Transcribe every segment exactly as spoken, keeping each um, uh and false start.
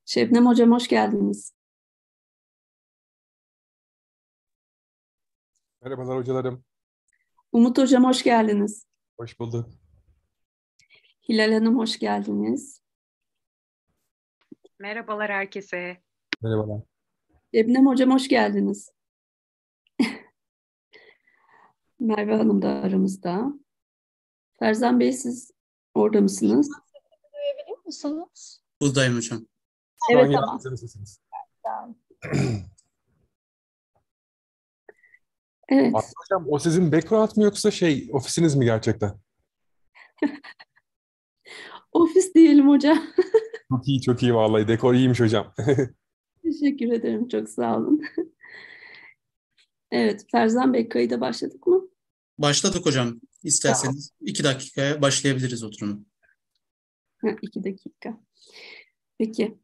Şebnem Hocam hoş geldiniz. Merhabalar hocalarım. Umut Hocam hoş geldiniz. Hoş bulduk. Hilal Hanım hoş geldiniz. Merhabalar herkese. Merhabalar. Şebnem Hocam hoş geldiniz. Merve Hanım da aramızda. Ferzan Bey siz orada mısınız? Duyabiliyor musunuz? Buradayım hocam. Şu Evet an tamam. geldi sesiniz. Tamam. Evet. Aslı hocam o sizin background mı yoksa şey ofisiniz mi gerçekten? Ofis diyelim hocam. Çok iyi çok iyi vallahi dekor iyiymiş hocam. Teşekkür ederim. Çok sağ olun. Evet. Ferzan Bey kayıda başladık mı? Başladık hocam. İsterseniz iki dakikaya başlayabiliriz oturumu. Ha, iki dakika. Peki.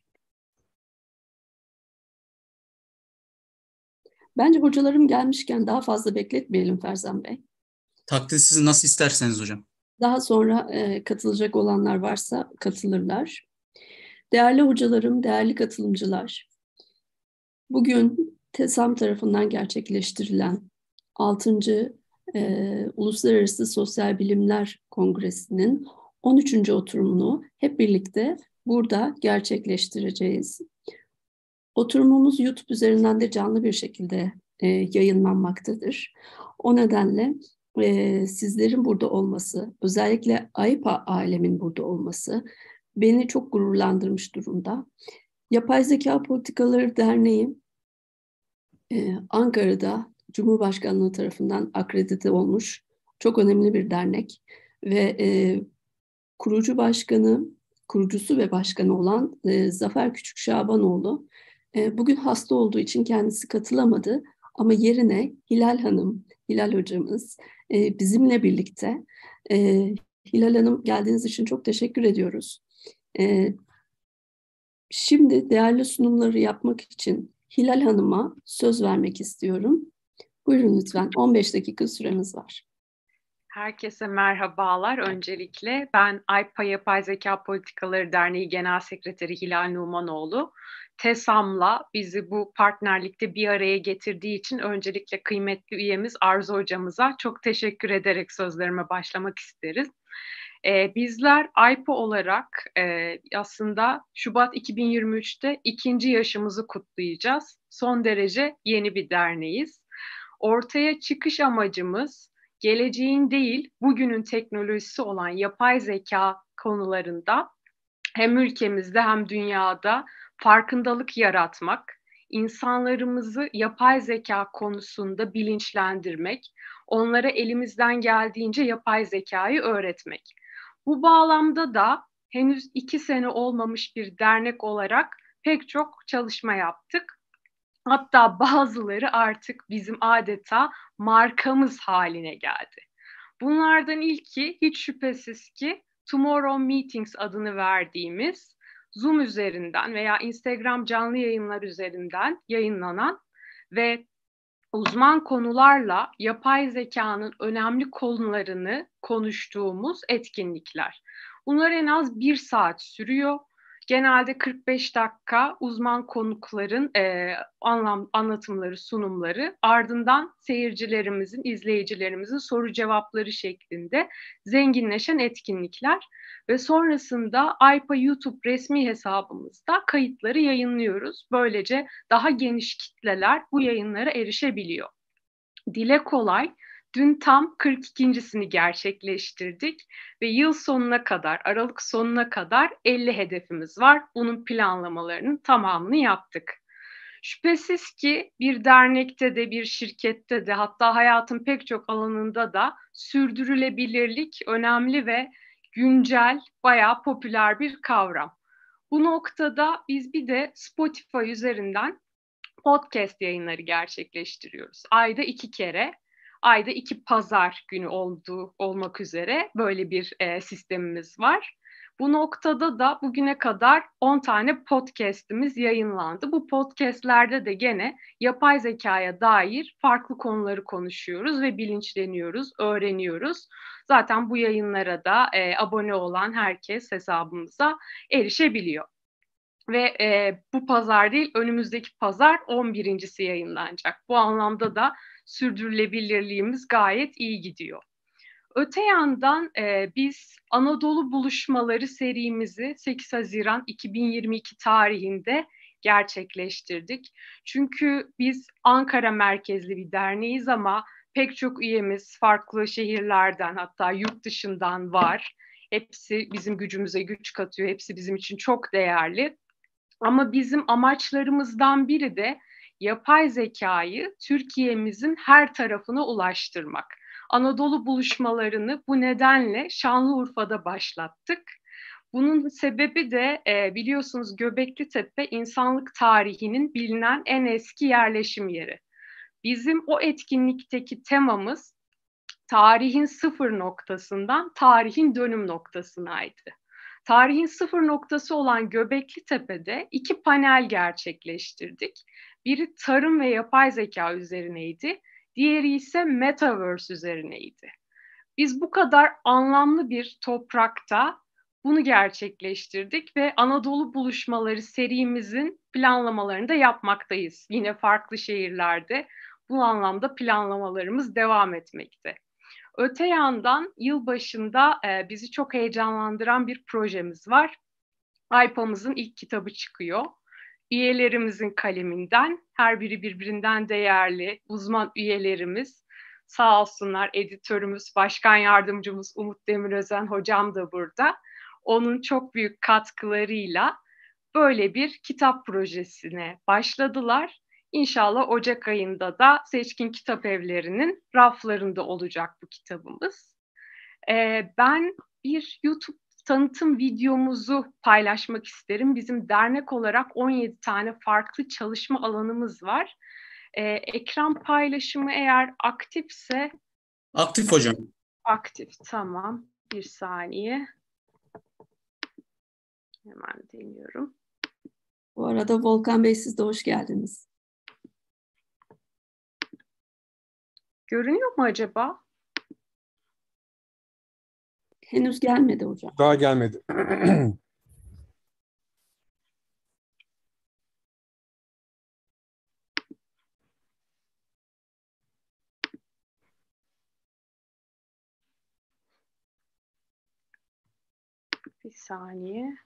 Bence hocalarım gelmişken daha fazla bekletmeyelim Ferzan Bey. Takdir siz nasıl isterseniz hocam. Daha sonra e, katılacak olanlar varsa katılırlar. Değerli hocalarım, değerli katılımcılar, bugün TESAM tarafından gerçekleştirilen altıncı E, Uluslararası Sosyal Bilimler Kongresi'nin on üçüncü oturumunu hep birlikte burada gerçekleştireceğiz. Oturumumuz YouTube üzerinden de canlı bir şekilde e, yayınlanmaktadır. O nedenle e, sizlerin burada olması, özellikle AYPA alemin burada olması beni çok gururlandırmış durumda. Yapay Zeka Politikaları Derneği e, Ankara'da Cumhurbaşkanlığı tarafından akredite olmuş çok önemli bir dernek ve e, kurucu başkanı, kurucusu ve başkanı olan e, Zafer Küçükşabanoğlu e, bugün hasta olduğu için kendisi katılamadı ama yerine Hilal Hanım, Hilal hocamız e, bizimle birlikte. E, Hilal Hanım geldiğiniz için çok teşekkür ediyoruz. E, şimdi değerli sunumları yapmak için Hilal Hanım'a söz vermek istiyorum. Buyurun lütfen, on beş dakika süremiz var. Herkese merhabalar. Öncelikle ben AYPA Yapay Zeka Politikaları Derneği Genel Sekreteri Hilal Numanoğlu. TESAM'la bizi bu partnerlikte bir araya getirdiği için öncelikle kıymetli üyemiz Arzu hocamıza çok teşekkür ederek sözlerime başlamak isteriz. Ee, bizler AYPA olarak e, aslında Şubat iki bin yirmi üçte ikinci yaşımızı kutlayacağız. Son derece yeni bir derneğiz. Ortaya çıkış amacımız geleceğin değil, bugünün teknolojisi olan yapay zeka konularında hem ülkemizde hem dünyada farkındalık yaratmak, insanlarımızı yapay zeka konusunda bilinçlendirmek, onlara elimizden geldiğince yapay zekayı öğretmek. Bu bağlamda da henüz iki sene olmamış bir dernek olarak pek çok çalışma yaptık. Hatta bazıları artık bizim adeta markamız haline geldi. Bunlardan ilki hiç şüphesiz ki Tomorrow Meetings adını verdiğimiz Zoom üzerinden veya Instagram canlı yayınlar üzerinden yayınlanan ve uzman konularla yapay zekanın önemli konularını konuştuğumuz etkinlikler. Bunlar en az bir saat sürüyor. Genelde kırk beş dakika uzman konukların e, anlam, anlatımları, sunumları, ardından seyircilerimizin, izleyicilerimizin soru cevapları şeklinde zenginleşen etkinlikler ve sonrasında AYPA YouTube resmi hesabımızda kayıtları yayınlıyoruz. Böylece daha geniş kitleler bu yayınlara erişebiliyor. Dile kolay, dün tam kırk ikincisini gerçekleştirdik ve yıl sonuna kadar, Aralık sonuna kadar elli hedefimiz var. Bunun planlamalarının tamamını yaptık. Şüphesiz ki bir dernekte de, bir şirkette de, hatta hayatın pek çok alanında da sürdürülebilirlik önemli ve güncel, bayağı popüler bir kavram. Bu noktada biz bir de Spotify üzerinden podcast yayınları gerçekleştiriyoruz. Ayda iki kere, ayda iki pazar günü olduğu olmak üzere böyle bir e, sistemimiz var. Bu noktada da bugüne kadar on tane podcast'imiz yayınlandı. Bu podcast'lerde de gene yapay zekaya dair farklı konuları konuşuyoruz ve bilinçleniyoruz, öğreniyoruz. Zaten bu yayınlara da e, abone olan herkes hesabımıza erişebiliyor. Ve e, bu pazar değil, önümüzdeki pazar on birincisi yayınlanacak. Bu anlamda da sürdürülebilirliğimiz gayet iyi gidiyor. Öte yandan e, biz Anadolu Buluşmaları serimizi sekiz Haziran iki bin yirmi iki tarihinde gerçekleştirdik. Çünkü biz Ankara merkezli bir derneğiz ama pek çok üyemiz farklı şehirlerden, hatta yurt dışından var. Hepsi bizim gücümüze güç katıyor, hepsi bizim için çok değerli. Ama bizim amaçlarımızdan biri de yapay zekayı Türkiye'mizin her tarafına ulaştırmak. Anadolu buluşmalarını bu nedenle Şanlıurfa'da başlattık. Bunun sebebi de e, biliyorsunuz Göbeklitepe insanlık tarihinin bilinen en eski yerleşim yeri. Bizim o etkinlikteki temamız tarihin sıfır noktasından tarihin dönüm noktasınaydı. Tarihin sıfır noktası olan Göbeklitepe'de iki panel gerçekleştirdik. Biri tarım ve yapay zeka üzerineydi, diğeri ise Metaverse üzerineydi. Biz bu kadar anlamlı bir toprakta bunu gerçekleştirdik ve Anadolu Buluşmaları serimizin planlamalarını da yapmaktayız. Yine farklı şehirlerde bu anlamda planlamalarımız devam etmekte. Öte yandan yılbaşında e, bizi çok heyecanlandıran bir projemiz var. AYPA'mızın ilk kitabı çıkıyor. Üyelerimizin kaleminden, her biri birbirinden değerli uzman üyelerimiz. Sağ olsunlar, editörümüz, başkan yardımcımız Umut Demirözen hocam da burada. Onun çok büyük katkılarıyla böyle bir kitap projesine başladılar. İnşallah Ocak ayında da Seçkin Kitap Evleri'nin raflarında olacak bu kitabımız. Ee, ben bir YouTube tanıtım videomuzu paylaşmak isterim. Bizim dernek olarak on yedi tane farklı çalışma alanımız var. Ee, ekran paylaşımı eğer aktifse... Aktif hocam. Aktif, tamam. Bir saniye. Hemen deniyorum. Bu arada Volkan Bey, siz de hoş geldiniz. Görünüyor mu acaba? Henüz gelmedi hocam. Daha gelmedi. Bir saniye.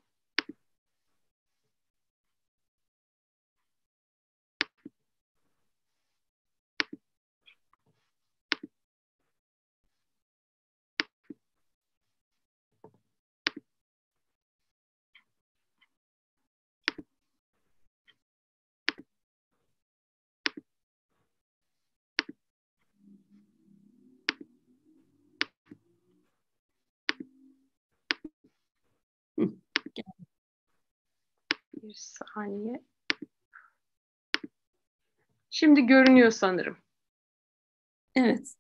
Bir saniye. Şimdi görünüyor sanırım. Evet.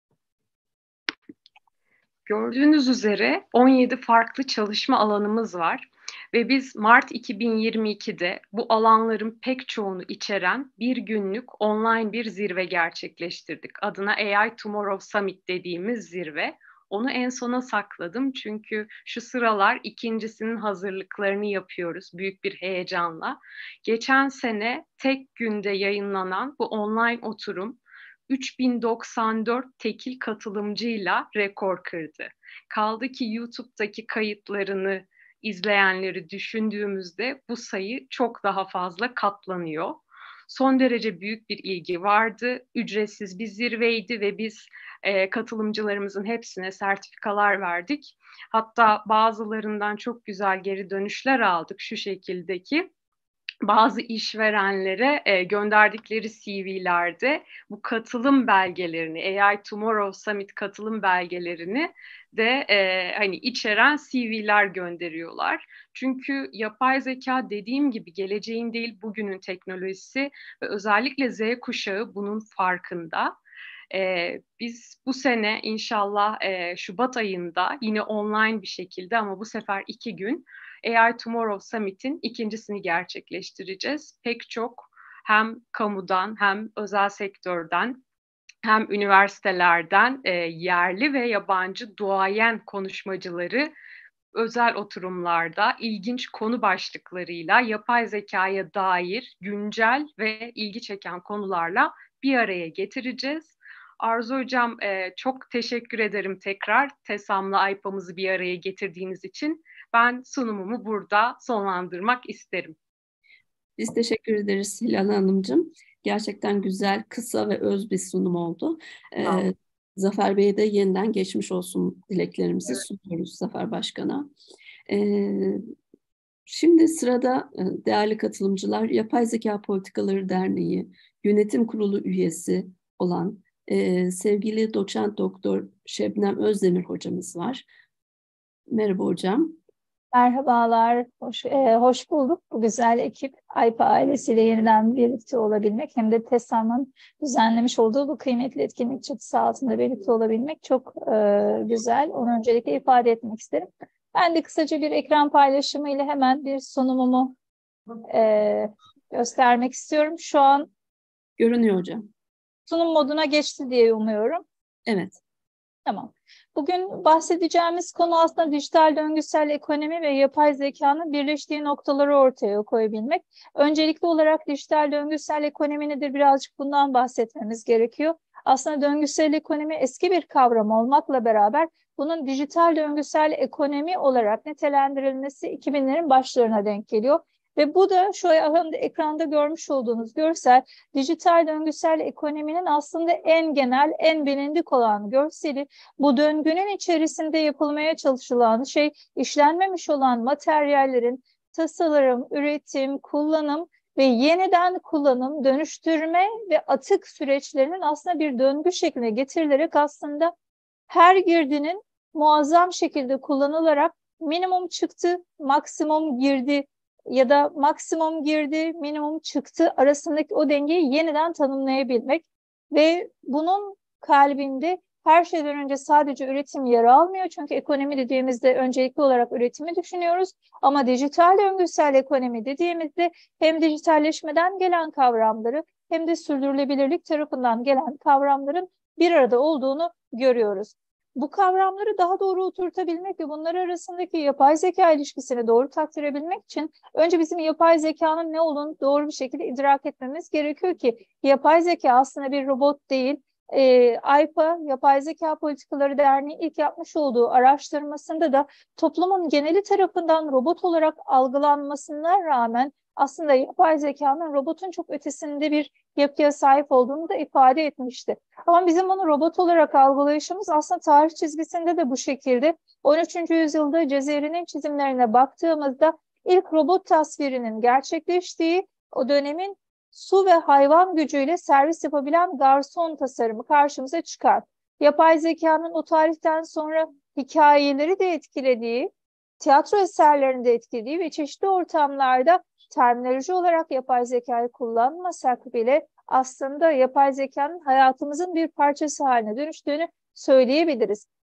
Gördüğünüz üzere on yedi farklı çalışma alanımız var. Ve biz Mart iki bin yirmi ikide bu alanların pek çoğunu içeren bir günlük online bir zirve gerçekleştirdik. Adına A I Tomorrow Summit dediğimiz zirve. Onu en sona sakladım çünkü şu sıralar ikincisinin hazırlıklarını yapıyoruz büyük bir heyecanla. Geçen sene tek günde yayınlanan bu online oturum üç bin doksan dört tekil katılımcıyla rekor kırdı. Kaldı ki YouTube'daki kayıtlarını izleyenleri düşündüğümüzde bu sayı çok daha fazla katlanıyor. Son derece büyük bir ilgi vardı. Ücretsiz bir zirveydi ve biz e, katılımcılarımızın hepsine sertifikalar verdik. Hatta bazılarından çok güzel geri dönüşler aldık şu şekildeki. Bazı işverenlere e, gönderdikleri C V'lerde bu katılım belgelerini, A I Tomorrow Summit katılım belgelerini de e, hani içeren C V'ler gönderiyorlar. Çünkü yapay zeka dediğim gibi geleceğin değil bugünün teknolojisi ve özellikle Z kuşağı bunun farkında. Ee, biz bu sene inşallah e, Şubat ayında yine online bir şekilde ama bu sefer iki gün A I Tomorrow Summit'in ikincisini gerçekleştireceğiz. Pek çok hem kamudan hem özel sektörden hem üniversitelerden e, yerli ve yabancı duayen konuşmacıları özel oturumlarda ilginç konu başlıklarıyla yapay zekaya dair güncel ve ilgi çeken konularla bir araya getireceğiz. Arzu Hocam e, çok teşekkür ederim tekrar TESAM'la AYPA'mızı bir araya getirdiğiniz için. Ben sunumumu burada sonlandırmak isterim. Biz teşekkür ederiz Hilal Hanımcığım. Gerçekten güzel, kısa ve öz bir sunum oldu. Ee, Zafer Bey'e de yeniden geçmiş olsun dileklerimizi evet. sunuyoruz Zafer Başkan'a. Ee, şimdi sırada değerli katılımcılar, Yapay Zeka Politikaları Derneği Yönetim Kurulu üyesi olan e, sevgili doçent doktor Şebnem Özdemir hocamız var. Merhaba hocam. Merhabalar, hoş, e, hoş bulduk. Bu güzel ekip AYPA ailesiyle yeniden birlikte olabilmek hem de TESAM'ın düzenlemiş olduğu bu kıymetli etkinlik çatısı altında birlikte olabilmek çok e, güzel. Onu öncelikle ifade etmek isterim. Ben de kısaca bir ekran paylaşımıyla hemen bir sunumumu e, göstermek istiyorum. Şu an görünüyor hocam. Sunum moduna geçti diye umuyorum. Evet. Tamam. Bugün bahsedeceğimiz konu aslında dijital döngüsel ekonomi ve yapay zekanın birleştiği noktaları ortaya koyabilmek. Öncelikli olarak dijital döngüsel ekonomi nedir? Birazcık bundan bahsetmemiz gerekiyor. Aslında döngüsel ekonomi eski bir kavram olmakla beraber bunun dijital döngüsel ekonomi olarak nitelendirilmesi iki binlerin başlarına denk geliyor. Ve bu da şu anda ekranda görmüş olduğunuz görsel, dijital döngüsel ekonominin aslında en genel, en bilindik olan görseli. Bu döngünün içerisinde yapılmaya çalışılan şey, işlenmemiş olan materyallerin tasarım, üretim, kullanım ve yeniden kullanım, dönüştürme ve atık süreçlerinin aslında bir döngü şekline getirilerek aslında her girdinin muazzam şekilde kullanılarak minimum çıktı, maksimum girdi ya da maksimum girdi, minimum çıktı arasındaki o dengeyi yeniden tanımlayabilmek ve bunun kalbinde her şeyden önce sadece üretim yer almıyor. Çünkü ekonomi dediğimizde öncelikli olarak üretimi düşünüyoruz. Ama dijital döngüsel ekonomi dediğimizde hem dijitalleşmeden gelen kavramları hem de sürdürülebilirlik tarafından gelen kavramların bir arada olduğunu görüyoruz. Bu kavramları daha doğru oturtabilmek ve bunlar arasındaki yapay zeka ilişkisini doğru takdir edebilmek için önce bizim yapay zekanın ne olduğunu doğru bir şekilde idrak etmemiz gerekiyor ki yapay zeka aslında bir robot değil. E, AYPA, Yapay Zeka Politikaları Derneği ilk yapmış olduğu araştırmasında da toplumun geneli tarafından robot olarak algılanmasına rağmen aslında yapay zekanın robotun çok ötesinde bir yapıya sahip olduğunu da ifade etmişti. Ama bizim bunu robot olarak algılayışımız aslında tarih çizgisinde de bu şekilde. on üçüncü yüzyılda Cezeri'nin çizimlerine baktığımızda ilk robot tasvirinin gerçekleştiği o dönemin su ve hayvan gücüyle servis yapabilen garson tasarımı karşımıza çıkar. Yapay zekanın o tarihten sonra hikayeleri de etkilediği, tiyatro eserlerini de etkilediği ve çeşitli ortamlarda terminoloji olarak yapay zekayı kullanmasak bile aslında yapay zekanın hayatımızın bir parçası haline dönüştüğünü söyleyebiliriz.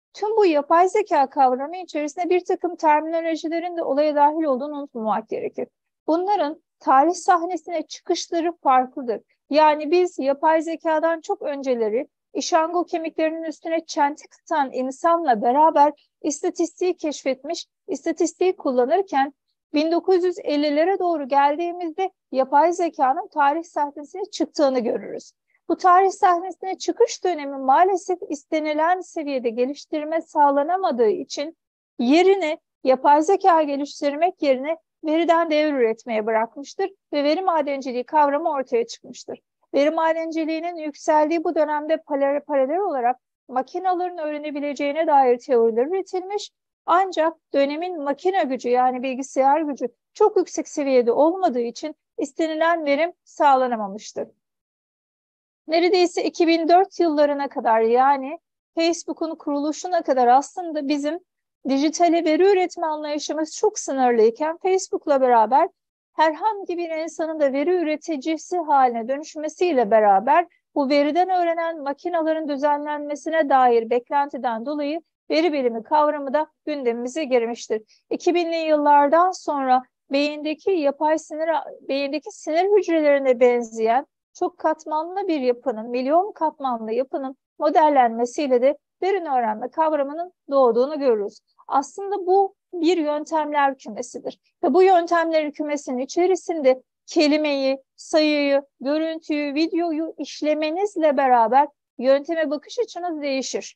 Tüm bu yapay zeka kavramı içerisinde bir takım terminolojilerin de olaya dahil olduğunu unutmamak gerekir. Bunların tarih sahnesine çıkışları farklıdır. Yani biz yapay zekadan çok önceleri İşango kemiklerinin üstüne çentik tutan insanla beraber istatistiği keşfetmiş, istatistiği kullanırken bin dokuz yüz ellilere doğru geldiğimizde yapay zekanın tarih sahnesine çıktığını görürüz. Bu tarih sahnesine çıkış dönemi maalesef istenilen seviyede geliştirme sağlanamadığı için yerine yapay zeka geliştirmek yerine veriden değer üretmeye bırakmıştır ve veri madenciliği kavramı ortaya çıkmıştır. Veri madenciliğinin yükseldiği bu dönemde paralel olarak makinelerin öğrenebileceğine dair teoriler üretilmiş, ancak dönemin makine gücü yani bilgisayar gücü çok yüksek seviyede olmadığı için istenilen verim sağlanamamıştır. Neredeyse iki bin dört yıllarına kadar, yani Facebook'un kuruluşuna kadar aslında bizim dijitale veri üretme anlayışımız çok sınırlıyken Facebook'la beraber herhangi bir insanın da veri üreticisi haline dönüşmesiyle beraber bu veriden öğrenen makinelerin düzenlenmesine dair beklentiden dolayı veri bilimi kavramı da gündemimize girmiştir. iki binli yıllardan sonra beyindeki yapay sinir, beyindeki sinir hücrelerine benzeyen çok katmanlı bir yapının, milyon katmanlı yapının modellenmesiyle de derin öğrenme kavramının doğduğunu görürüz. Aslında bu bir yöntemler kümesidir. Ve bu yöntemler kümesinin içerisinde kelimeyi, sayıyı, görüntüyü, videoyu işlemenizle beraber yönteme bakış açınız değişir.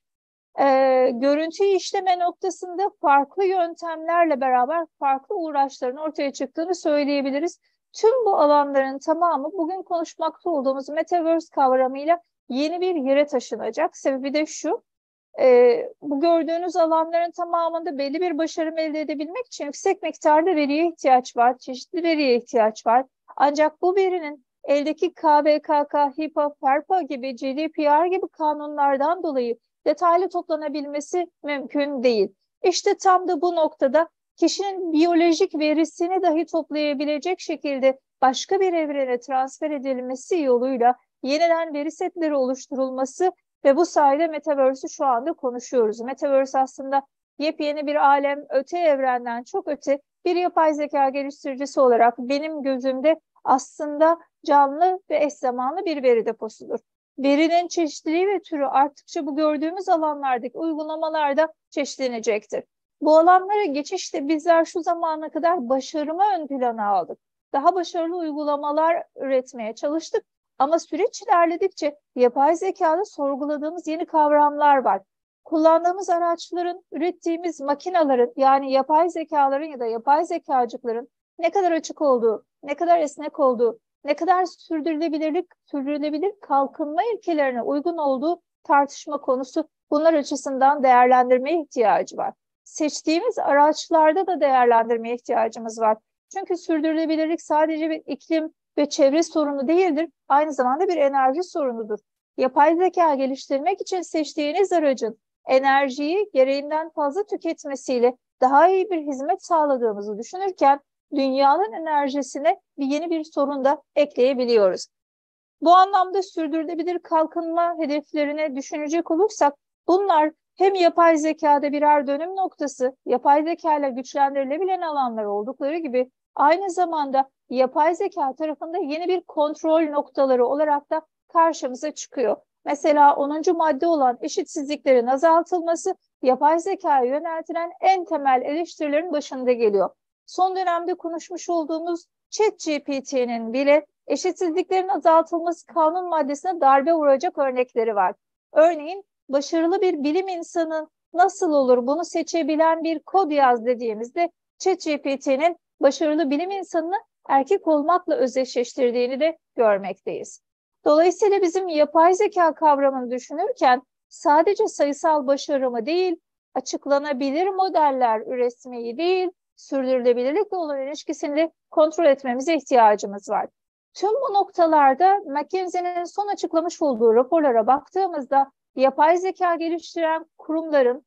Ee, görüntüyü işleme noktasında farklı yöntemlerle beraber farklı uğraşların ortaya çıktığını söyleyebiliriz. Tüm bu alanların tamamı bugün konuşmakta olduğumuz Metaverse kavramıyla yeni bir yere taşınacak. Sebebi de şu, e, bu gördüğünüz alanların tamamında belli bir başarım elde edebilmek için yüksek miktarda veriye ihtiyaç var, çeşitli veriye ihtiyaç var. Ancak bu verinin eldeki K V K K, HIPAA, FERPA gibi, G D P R gibi kanunlardan dolayı detaylı toplanabilmesi mümkün değil. İşte tam da bu noktada kişinin biyolojik verisini dahi toplayabilecek şekilde başka bir evrene transfer edilmesi yoluyla yeniden veri setleri oluşturulması ve bu sayede Metaverse'ü şu anda konuşuyoruz. Metaverse aslında yepyeni bir alem, öte evrenden çok öte bir yapay zeka geliştiricisi olarak benim gözümde aslında canlı ve eş zamanlı bir veri deposudur. Verinin çeşitliliği ve türü arttıkça bu gördüğümüz alanlardaki uygulamalarda çeşitlenecektir. Bu alanlara geçişte bizler şu zamana kadar başarımı ön plana aldık. Daha başarılı uygulamalar üretmeye çalıştık. Ama süreç ilerledikçe yapay zekada sorguladığımız yeni kavramlar var. Kullandığımız araçların, ürettiğimiz makinelerin, yani yapay zekaların ya da yapay zekacıkların ne kadar açık olduğu, ne kadar esnek olduğu, ne kadar sürdürülebilirlik, sürdürülebilir kalkınma ilkelerine uygun olduğu tartışma konusu. Bunlar açısından değerlendirmeye ihtiyacı var. Seçtiğimiz araçlarda da değerlendirmeye ihtiyacımız var. Çünkü sürdürülebilirlik sadece bir iklim ve çevre sorunu değildir, aynı zamanda bir enerji sorunudur. Yapay zeka geliştirmek için seçtiğiniz aracın enerjiyi gereğinden fazla tüketmesiyle daha iyi bir hizmet sağladığımızı düşünürken dünyanın enerjisine bir yeni bir sorun da ekleyebiliyoruz. Bu anlamda sürdürülebilir kalkınma hedeflerine düşünecek olursak bunlar hem yapay zekada birer dönüm noktası, yapay zeka ile güçlendirilebilen alanlar oldukları gibi aynı zamanda yapay zeka tarafında yeni bir kontrol noktaları olarak da karşımıza çıkıyor. Mesela onuncu madde olan eşitsizliklerin azaltılması yapay zekaya yöneltilen en temel eleştirilerin başında geliyor. Son dönemde konuşmuş olduğumuz ChatGPT'nin bile eşitsizliklerin azaltılması kanun maddesine darbe vuracak örnekleri var. Örneğin başarılı bir bilim insanı nasıl olur bunu seçebilen bir kod yaz dediğimizde ChatGPT'nin başarılı bilim insanını erkek olmakla özdeşleştirdiğini de görmekteyiz. Dolayısıyla bizim yapay zeka kavramını düşünürken sadece sayısal başarımı değil, açıklanabilir modeller üretmeyi değil, sürdürülebilirlikle olan ilişkisini de kontrol etmemize ihtiyacımız var. Tüm bu noktalarda McKinsey'nin son açıklamış olduğu raporlara baktığımızda yapay zeka geliştiren kurumların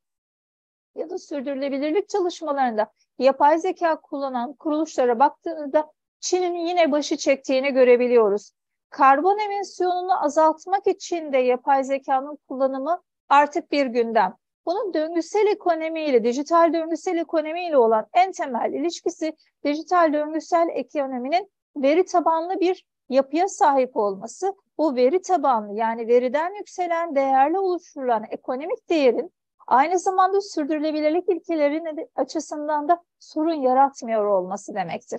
ya da sürdürülebilirlik çalışmalarında yapay zeka kullanan kuruluşlara baktığımızda Çin'in yine başı çektiğini görebiliyoruz. Karbon emisyonunu azaltmak için de yapay zekanın kullanımı artık bir gündem. Bunun döngüsel ekonomiyle, dijital döngüsel ekonomiyle olan en temel ilişkisi dijital döngüsel ekonominin veri tabanlı bir yapıya sahip olması. Bu veri tabanlı, yani veriden yükselen değerle oluşturulan ekonomik değerin aynı zamanda sürdürülebilirlik ilkeleri açısından da sorun yaratmıyor olması demektir.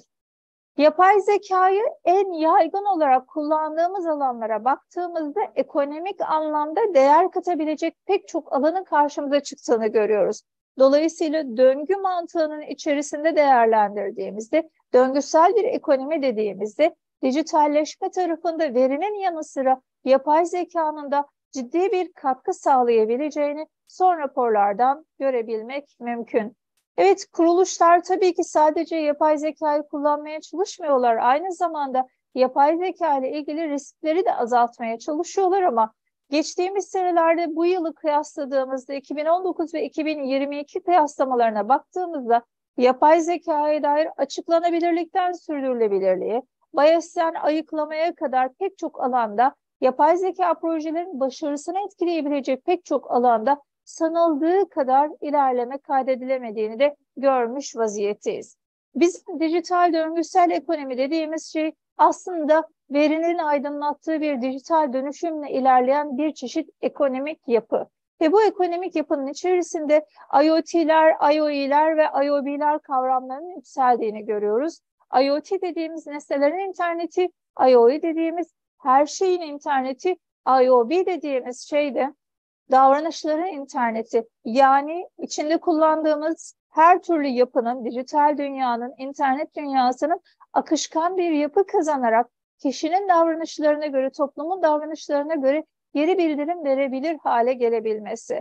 Yapay zekayı en yaygın olarak kullandığımız alanlara baktığımızda ekonomik anlamda değer katabilecek pek çok alanın karşımıza çıktığını görüyoruz. Dolayısıyla döngü mantığının içerisinde değerlendirdiğimizde, döngüsel bir ekonomi dediğimizde dijitalleşme tarafında verinin yanı sıra yapay zekanın da ciddi bir katkı sağlayabileceğini son raporlardan görebilmek mümkün. Evet, kuruluşlar tabii ki sadece yapay zekayı kullanmaya çalışmıyorlar. Aynı zamanda yapay zeka ile ilgili riskleri de azaltmaya çalışıyorlar ama geçtiğimiz senelerde bu yılı kıyasladığımızda iki bin on dokuz ve iki bin yirmi iki kıyaslamalarına baktığımızda yapay zekaya dair açıklanabilirlikten sürdürülebilirliğe, bias'ten ayıklamaya kadar pek çok alanda yapay zeka projelerinin başarısını etkileyebilecek pek çok alanda sanıldığı kadar ilerleme kaydedilemediğini de görmüş vaziyetteyiz. Bizim dijital döngüsel ekonomi dediğimiz şey aslında verinin aydınlattığı bir dijital dönüşümle ilerleyen bir çeşit ekonomik yapı. Ve bu ekonomik yapının içerisinde IoT'ler, I O E'ler ve I O B'ler kavramlarının yükseldiğini görüyoruz. IoT dediğimiz nesnelerin interneti, I O E dediğimiz her şeyin interneti, I O B dediğimiz şey de davranışların interneti, yani içinde kullandığımız her türlü yapının, dijital dünyanın, internet dünyasının akışkan bir yapı kazanarak kişinin davranışlarına göre, toplumun davranışlarına göre geri bildirim verebilir hale gelebilmesi.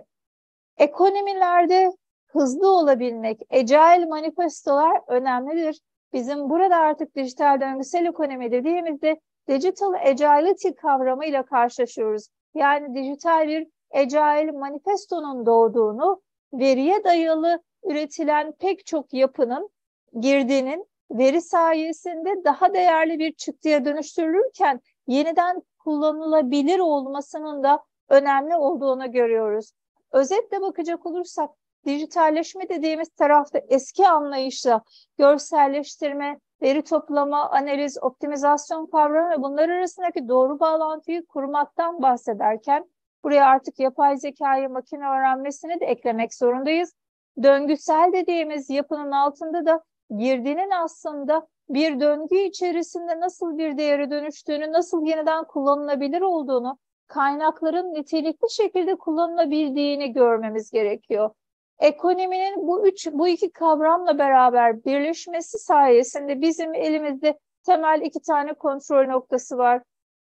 Ekonomilerde hızlı olabilmek, agile manifestolar önemlidir. Bizim burada artık dijital döngüsel ekonomi dediğimizde digital agility kavramıyla karşılaşıyoruz. Yani dijital bir agile manifestonun doğduğunu, veriye dayalı üretilen pek çok yapının, girdinin veri sayesinde daha değerli bir çıktıya dönüştürülürken yeniden kullanılabilir olmasının da önemli olduğunu görüyoruz. Özetle bakacak olursak, dijitalleşme dediğimiz tarafta eski anlayışla görselleştirme, veri toplama, analiz, optimizasyon kavramı ve bunlar arasındaki doğru bağlantıyı kurmaktan bahsederken, buraya artık yapay zekayı, makine öğrenmesini de eklemek zorundayız. Döngüsel dediğimiz yapının altında da girdinin aslında bir döngü içerisinde nasıl bir değere dönüştüğünü, nasıl yeniden kullanılabilir olduğunu, kaynakların nitelikli şekilde kullanılabildiğini görmemiz gerekiyor. Ekonominin bu üç, bu iki kavramla beraber birleşmesi sayesinde bizim elimizde temel iki tane kontrol noktası var.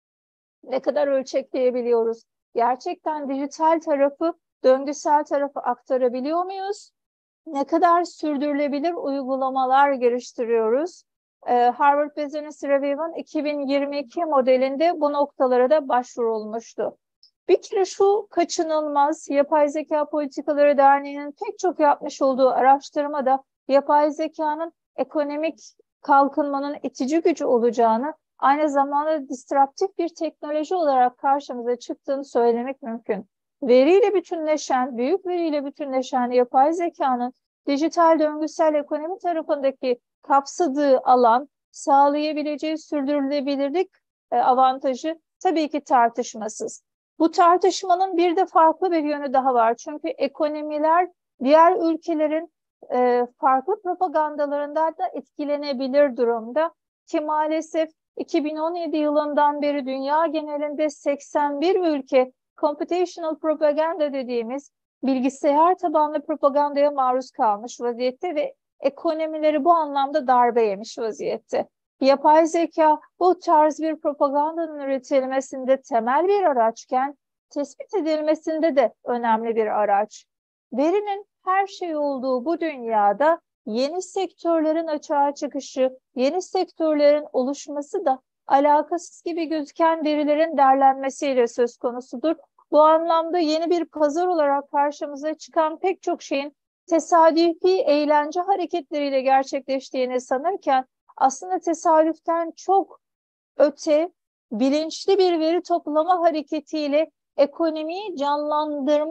Ne kadar ölçekleyebiliyoruz? Gerçekten dijital tarafı, döngüsel tarafı aktarabiliyor muyuz? Ne kadar sürdürülebilir uygulamalar geliştiriyoruz? Ee, Harvard Business Review'un iki bin yirmi iki modelinde bu noktalara da başvurulmuştu. Bir kere şu kaçınılmaz, Yapay Zeka Politikaları Derneği'nin pek çok yapmış olduğu araştırmada yapay zekanın ekonomik kalkınmanın itici gücü olacağını, aynı zamanda disruptif bir teknoloji olarak karşımıza çıktığını söylemek mümkün. Veriyle bütünleşen, büyük veriyle bütünleşen yapay zekanın dijital döngüsel ekonomi tarafındaki kapsadığı alan, sağlayabileceği sürdürülebilirlik e, avantajı tabii ki tartışmasız. Bu tartışmanın bir de farklı bir yönü daha var. Çünkü ekonomiler diğer ülkelerin e, farklı propagandalarından da etkilenebilir durumda. Ki maalesef iki bin on yedi yılından beri dünya genelinde seksen bir ülke computational propaganda dediğimiz bilgisayar tabanlı propagandaya maruz kalmış vaziyette ve ekonomileri bu anlamda darbe yemiş vaziyette. Yapay zeka bu tarz bir propagandanın üretilmesinde temel bir araçken tespit edilmesinde de önemli bir araç. Verinin her şey olduğu bu dünyada yeni sektörlerin açığa çıkışı, yeni sektörlerin oluşması da alakasız gibi gözüken verilerin derlenmesiyle söz konusudur. Bu anlamda yeni bir pazar olarak karşımıza çıkan pek çok şeyin tesadüfi eğlence hareketleriyle gerçekleştiğini sanırken aslında tesadüften çok öte bilinçli bir veri toplama hareketiyle ekonomiyi canlandırma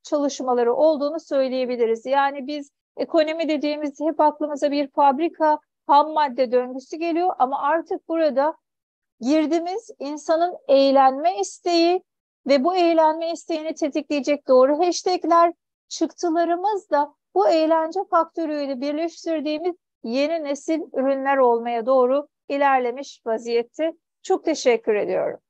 çalışmaları olduğunu söyleyebiliriz. Yani biz ekonomi dediğimiz hep aklımıza bir fabrika, ham madde döngüsü geliyor ama artık burada girdimiz insanın eğlenme isteği ve bu eğlenme isteğini tetikleyecek doğru hashtagler, çıktılarımız da bu eğlence faktörüyle birleştirdiğimiz yeni nesil ürünler olmaya doğru ilerlemiş vaziyette. Çok teşekkür ediyorum.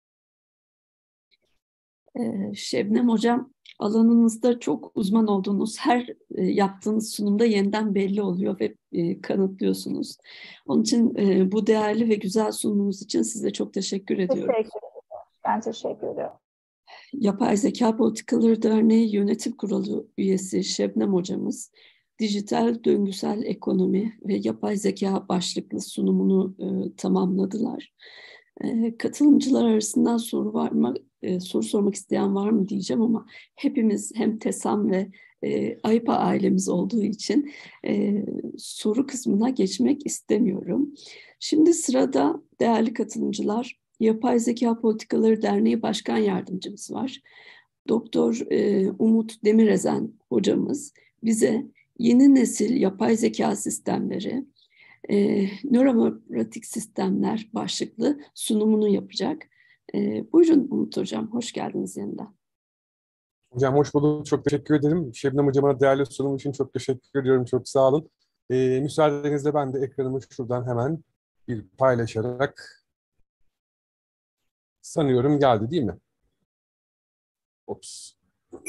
Ee, Şebnem Hocam, alanınızda çok uzman olduğunuz her e, yaptığınız sunumda yeniden belli oluyor ve e, kanıtlıyorsunuz. Onun için e, bu değerli ve güzel sunumunuz için size çok teşekkür ediyorum. Teşekkür ederim. Ben teşekkür ediyorum. Yapay Zeka Politikaları Derneği Yönetim Kurulu üyesi Şebnem Hocamız, dijital döngüsel ekonomi ve yapay zeka başlıklı sunumunu e, tamamladılar. E, katılımcılar arasından soru var mı? E, soru sormak isteyen var mı diyeceğim ama hepimiz hem TESAM ve e, AYPA ailemiz olduğu için e, soru kısmına geçmek istemiyorum. Şimdi sırada değerli katılımcılar, Yapay Zeka Politikaları Derneği Başkan Yardımcımız var. Doktor e, Umut Demirezen hocamız bize yeni nesil yapay zeka sistemleri, e, nöromanyetik sistemler başlıklı sunumunu yapacak. E, buyurun Umut Hocam, hoş geldiniz yeniden. Hocam hoş bulduk. Çok teşekkür ederim. Şebnem Hocam'a değerli sunum için çok teşekkür ediyorum. Çok sağ olun. E, müsaadenizle ben de ekranımı şuradan hemen bir paylaşarak sanıyorum geldi değil mi? Ops.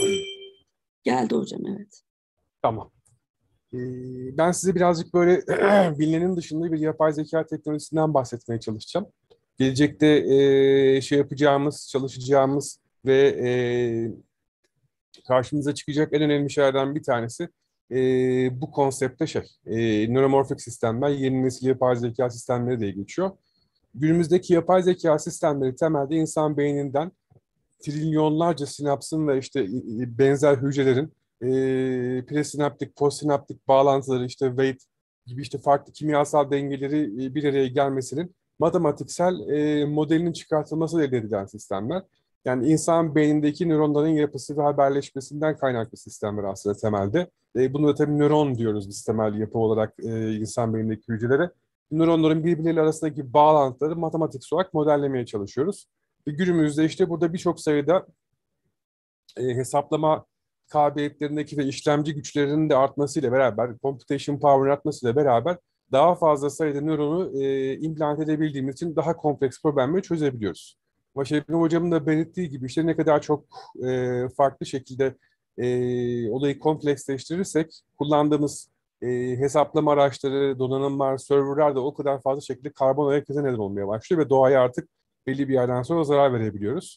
Geldi hocam, evet. Tamam. Ee, Ben size birazcık böyle bilinenin dışında bir yapay zeka teknolojisinden bahsetmeye çalışacağım. Gelecekte e, şey yapacağımız, çalışacağımız ve e, karşımıza çıkacak en önemli şeylerden bir tanesi e, bu konsepte şey, e, nöromorfik sistemler, yeni nesil yapay zeka sistemleri diye geçiyor. Günümüzdeki yapay zeka sistemleri temelde insan beyninden trilyonlarca sinapsın ve işte benzer hücrelerin e, presinaptik, postsinaptik bağlantıları, işte weight gibi işte farklı kimyasal dengeleri bir araya gelmesinin matematiksel e, modelinin çıkartılması elde edilen sistemler. Yani insan beynindeki nöronların yapısı ve haberleşmesinden kaynaklı sistemler aslında temelde. E, bunu da tabii nöron diyoruz biz temel yapı olarak e, insan beynindeki hücrelere. Nöronların birbirleri arasındaki bağlantıları matematiksel olarak modellemeye çalışıyoruz. Ve günümüzde işte burada birçok sayıda e, hesaplama kabiliyetlerindeki ve işlemci güçlerinin de artmasıyla beraber, computation power'ın artmasıyla beraber daha fazla sayıda nöronu e, implant edebildiğimiz için daha kompleks problemleri çözebiliyoruz. Ama Şebnem Hocam'ın da belirttiği gibi işte ne kadar çok e, farklı şekilde e, olayı kompleksleştirirsek kullandığımız e, hesaplama araçları, donanımlar, serverler de o kadar fazla şekilde karbon ayak izi neden olmaya başlıyor ve doğaya artık belli bir yerden sonra zarar verebiliyoruz.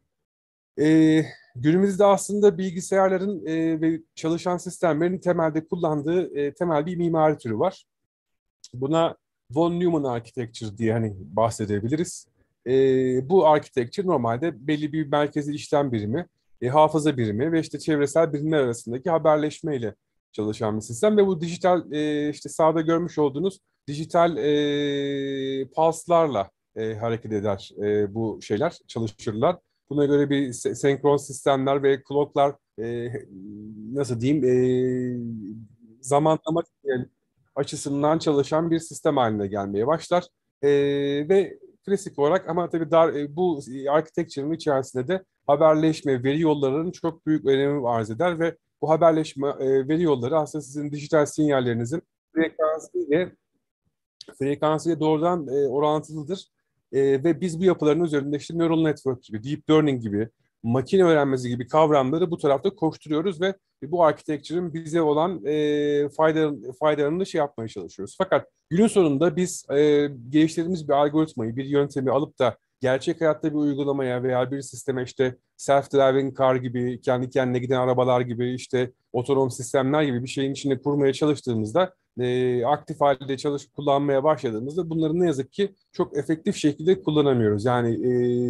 Ee, günümüzde aslında bilgisayarların e, ve çalışan sistemlerin temelde kullandığı e, temel bir mimari türü var. Buna von Neumann Architecture diye hani bahsedebiliriz. E, bu architecture normalde belli bir merkezi işlem birimi, e, hafıza birimi ve işte çevresel birimler arasındaki haberleşmeyle çalışan bir sistem ve bu dijital e, işte sağda görmüş olduğunuz dijital e, pulslarla e, hareket eder e, bu şeyler, çalışırlar. Buna göre bir se- senkron sistemler ve clocklar e, nasıl diyeyim e, zamanlama açısından çalışan bir sistem haline gelmeye başlar. E, ve klasik olarak ama tabii dar, e, bu architecture'ın içerisinde de haberleşme, veri yollarının çok büyük önemi arz eder ve bu haberleşme e, veri yolları aslında sizin dijital sinyallerinizin frekansı ile frekansı ile doğrudan e, orantılıdır. E, ve biz bu yapıların üzerinde işte neural network gibi, deep learning gibi, makine öğrenmesi gibi kavramları bu tarafta koşturuyoruz ve bu architecture'ın bize olan e, faydalarını, faydalarını şey yapmaya çalışıyoruz. Fakat günün sonunda biz e, geliştirdiğimiz bir algoritmayı, bir yöntemi alıp da gerçek hayatta bir uygulamaya veya bir sisteme işte self-driving car gibi, kendi kendine giden arabalar gibi, işte otonom sistemler gibi bir şeyin içinde kurmaya çalıştığımızda e, aktif halde çalışıp kullanmaya başladığımızda bunları ne yazık ki çok efektif şekilde kullanamıyoruz. Yani e,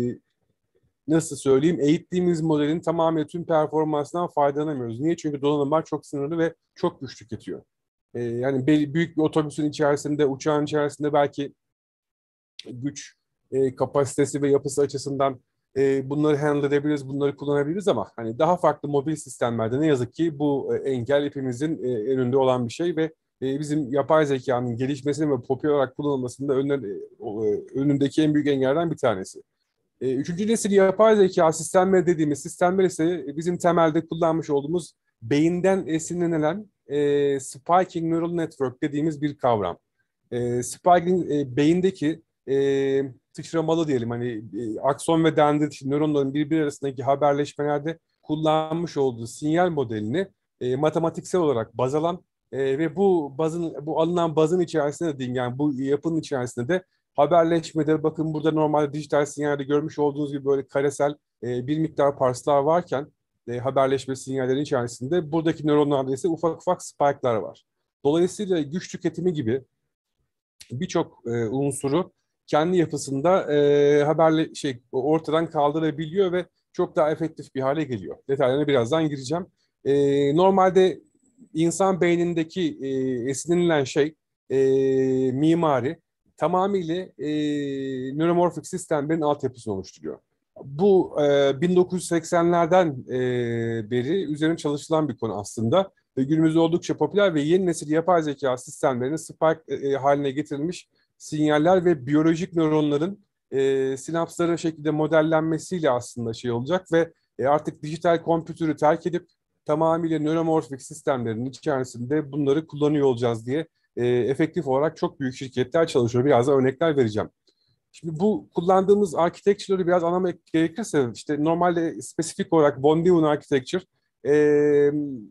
nasıl söyleyeyim, eğittiğimiz modelin tamamıyla tüm performansından faydalanamıyoruz. Niye? Çünkü donanımlar çok sınırlı ve çok güç tüketiyor. E, yani büyük bir otobüsün içerisinde, uçağın içerisinde belki güç e, kapasitesi ve yapısı açısından e, bunları handle edebiliriz, bunları kullanabiliriz ama hani daha farklı mobil sistemlerde ne yazık ki bu e, engel hepimizin e, önünde olan bir şey ve e, bizim yapay zekanın gelişmesinin ve popüler olarak kullanılmasında önüne, e, önündeki en büyük engellerden bir tanesi. E, üçüncü nesil yapay zeka sistemleri dediğimiz sistemler ise bizim temelde kullanmış olduğumuz beyinden esinlenilen e, spiking neural network dediğimiz bir kavram. E, spiking e, beyindeki e, sıçramalı diyelim hani e, akson ve dendrit nöronların birbiri arasındaki haberleşmelerde kullanmış olduğu sinyal modelini e, matematiksel olarak baz alan e, ve bu bazın bu alınan bazın içerisinde de diyeyim yani bu yapının içerisinde de haberleşmede bakın burada normalde dijital sinyalde görmüş olduğunuz gibi böyle karesel e, bir miktar parslar varken e, haberleşme sinyalleri içerisinde buradaki nöronlarda ise ufak ufak spike'lar var. Dolayısıyla güç tüketimi gibi birçok e, unsuru kendi yapısında e, haberle şey ortadan kaldırabiliyor ve çok daha efektif bir hale geliyor. Detaylarına birazdan gireceğim. E, normalde insan beynindeki e, esinlenilen şey e, mimari tamamıyla e, nöromorfik sistemlerin altyapısını oluşturuyor. Bu e, bin dokuz yüz seksenlerden e, beri üzerine çalışılan bir konu aslında. Ve günümüzde oldukça popüler ve yeni nesil yapay zeka sistemlerinin spike e, haline getirilmiş sinyaller ve biyolojik nöronların e, sinapsları şekilde modellenmesiyle aslında şey olacak ve e, artık dijital kompütürü terk edip tamamıyla nöromorfik sistemlerin içerisinde bunları kullanıyor olacağız diye e, efektif olarak çok büyük şirketler çalışıyor. Biraz da örnekler vereceğim. Şimdi bu kullandığımız architecture'ları biraz anlamak gerekirse işte normalde spesifik olarak von Neumann architecture e,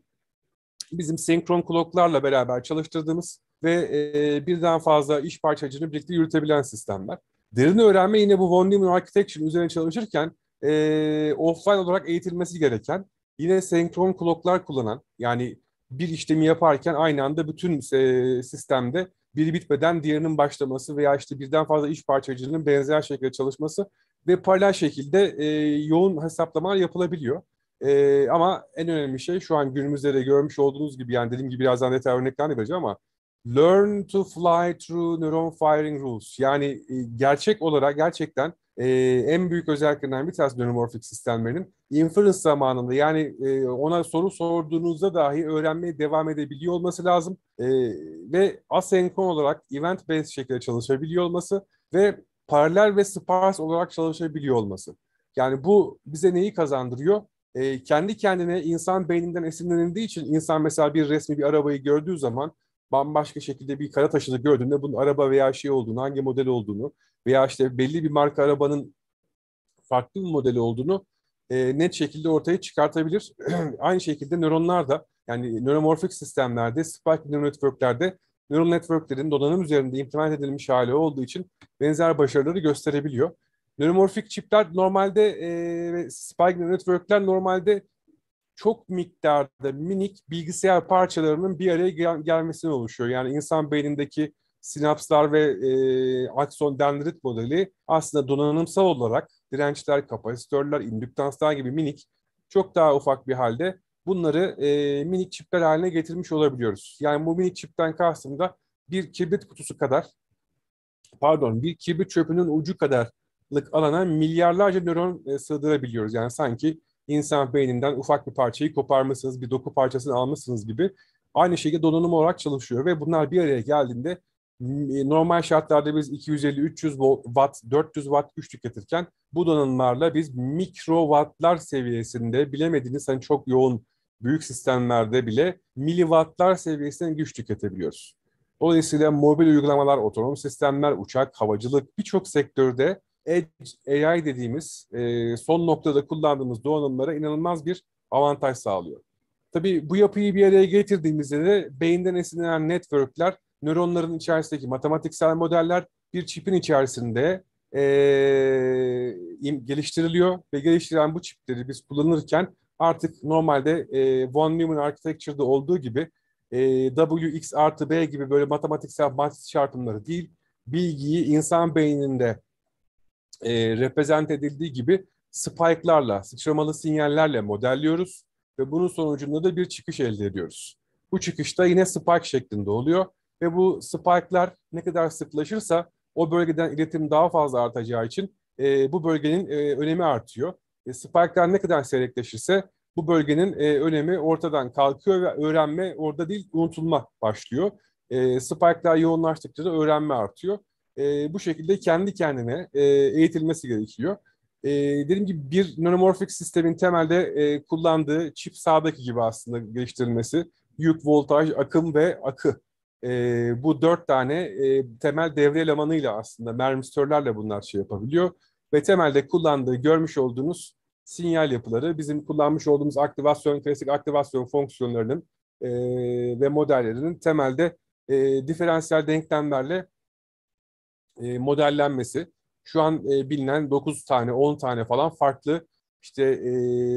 bizim senkron clock'larla beraber çalıştırdığımız ve e, birden fazla iş parçacığını birlikte yürütebilen sistemler. Derin öğrenme yine bu von Neumann architecture üzerine çalışırken e, offline olarak eğitilmesi gereken yine senkron clock'lar kullanan yani bir işlemi yaparken aynı anda bütün e, sistemde biri bitmeden diğerinin başlaması veya işte birden fazla iş parçacığının benzer şekilde çalışması ve paralel şekilde e, yoğun hesaplamalar yapılabiliyor. Ee, ama en önemli şey şu an günümüzde de görmüş olduğunuz gibi yani dediğim gibi birazdan detay örnekler de vereceğim ama learn to fly through neuron firing rules. Yani e, gerçek olarak gerçekten e, en büyük özelliklerinden bir tanesi nöromorfik sistemlerin inference zamanında yani e, ona soru sorduğunuzda dahi öğrenmeye devam edebiliyor olması lazım e, ve asenkron olarak event based şekilde çalışabiliyor olması ve paralel ve sparse olarak çalışabiliyor olması. Yani bu bize neyi kazandırıyor? E, kendi kendine insan beyninden esinlenildiği için insan mesela bir resmi bir arabayı gördüğü zaman bambaşka şekilde bir kara taşıdı gördüğünde bunun araba veya şey olduğunu, hangi model olduğunu veya işte belli bir marka arabanın farklı bir modeli olduğunu e, net şekilde ortaya çıkartabilir. Aynı şekilde nöronlar da yani nöromorfik sistemlerde, spike neural networklerde neural networklerin donanım üzerinde implement edilmiş hali olduğu için benzer başarıları gösterebiliyor. Nöromorfik çipler normalde e, spike neural networkler normalde çok miktarda minik bilgisayar parçalarının bir araya gel- gelmesine oluşuyor. Yani insan beynindeki sinapslar ve e, akson dendrit modeli aslında donanımsal olarak dirençler, kapasitörler, indüktanslar gibi minik çok daha ufak bir halde bunları e, minik çipler haline getirmiş olabiliyoruz. Yani bu minik çipten kastım da bir kibrit kutusu kadar pardon bir kibrit çöpünün ucu kadarlık alana milyarlarca nöron e, sığdırabiliyoruz. Yani sanki insan beyninden ufak bir parçayı koparmışsınız, bir doku parçasını almışsınız gibi aynı şekilde donanım olarak çalışıyor ve bunlar bir araya geldiğinde e, normal şartlarda biz iki yüz elli üç yüz watt, dört yüz watt güç tüketirken bu donanımlarla biz mikrowattlar seviyesinde bilemediğiniz hani çok yoğun büyük sistemlerde bile miliwattlar seviyesinde güç tüketebiliyoruz. Dolayısıyla mobil uygulamalar, otonom sistemler, uçak, havacılık birçok sektörde Edge A I dediğimiz e, son noktada kullandığımız donanımlara inanılmaz bir avantaj sağlıyor. Tabii bu yapıyı bir araya getirdiğimizde de beyinden esinlenen networkler, nöronların içerisindeki matematiksel modeller bir çipin içerisinde e, geliştiriliyor ve geliştirilen bu çipleri biz kullanırken artık normalde e, von Neumann Architecture'da olduğu gibi e, W X artı B gibi böyle matematiksel matris çarpımları değil, bilgiyi insan beyninde e, reprezent edildiği gibi spike'larla, sıçramalı sinyallerle modelliyoruz ve bunun sonucunda da bir çıkış elde ediyoruz. Bu çıkış da yine spike şeklinde oluyor ve bu spike'lar ne kadar sıklaşırsa o bölgeden iletim daha fazla artacağı için e, bu bölgenin e, önemi artıyor. E, spike'lar ne kadar seyrekleşirse bu bölgenin e, önemi ortadan kalkıyor ve öğrenme orada değil, unutulma başlıyor. E, spike'lar yoğunlaştıkça da öğrenme artıyor. E, bu şekilde kendi kendine e, eğitilmesi gerekiyor. E, dediğim gibi bir nöromorfik sistemin temelde e, kullandığı çip sağdaki gibi aslında geliştirilmesi, yük, voltaj, akım ve akı. E, bu dört tane e, temel devre elemanıyla aslında mermistörlerle bunlar şey yapabiliyor. Ve temelde kullandığı, görmüş olduğunuz sinyal yapıları bizim kullanmış olduğumuz aktivasyon, klasik aktivasyon fonksiyonlarının e, ve modellerinin temelde e, diferansiyel denklemlerle e, modellenmesi. Şu an e, bilinen dokuz tane, on tane falan farklı işte e,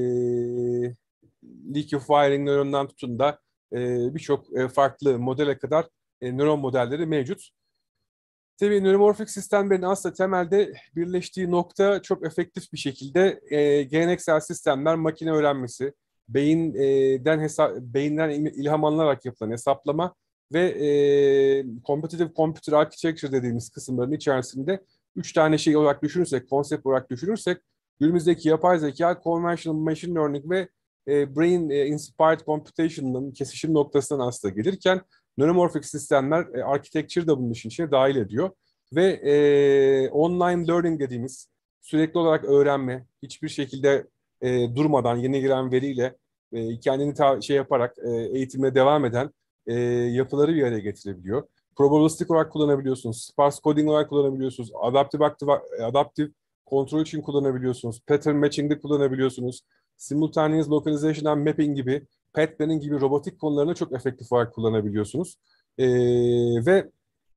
leaky firing nörondan tutun da e, birçok e, farklı modele kadar e, nöron modelleri mevcut. Tabii nöromorfik sistemlerin aslında temelde birleştiği nokta çok efektif bir şekilde e, geleneksel sistemler makine öğrenmesi, beyinden hesap, beyinden ilham alınarak yapılan hesaplama ve e, competitive computer architecture dediğimiz kısımların içerisinde üç tane şey olarak düşünürsek, konsept olarak düşünürsek, günümüzdeki yapay zeka, conventional machine learning ve e, brain e, inspired computation'ın kesişim noktasından aslında gelirken, nöromorfik sistemler e, architecture da bunun işin içine dahil ediyor. Ve e, online learning dediğimiz sürekli olarak öğrenme, hiçbir şekilde e, durmadan yeni giren veriyle e, kendini ta- şey yaparak e, eğitimine devam eden e, yapıları bir araya getirebiliyor. Probabilistik olarak kullanabiliyorsunuz, sparse coding olarak kullanabiliyorsunuz, adaptive, active, adaptive kontrol için kullanabiliyorsunuz, pattern matching'de kullanabiliyorsunuz, simultaneous localization and mapping gibi, path planning gibi robotik konularını çok efektif olarak kullanabiliyorsunuz. E, ve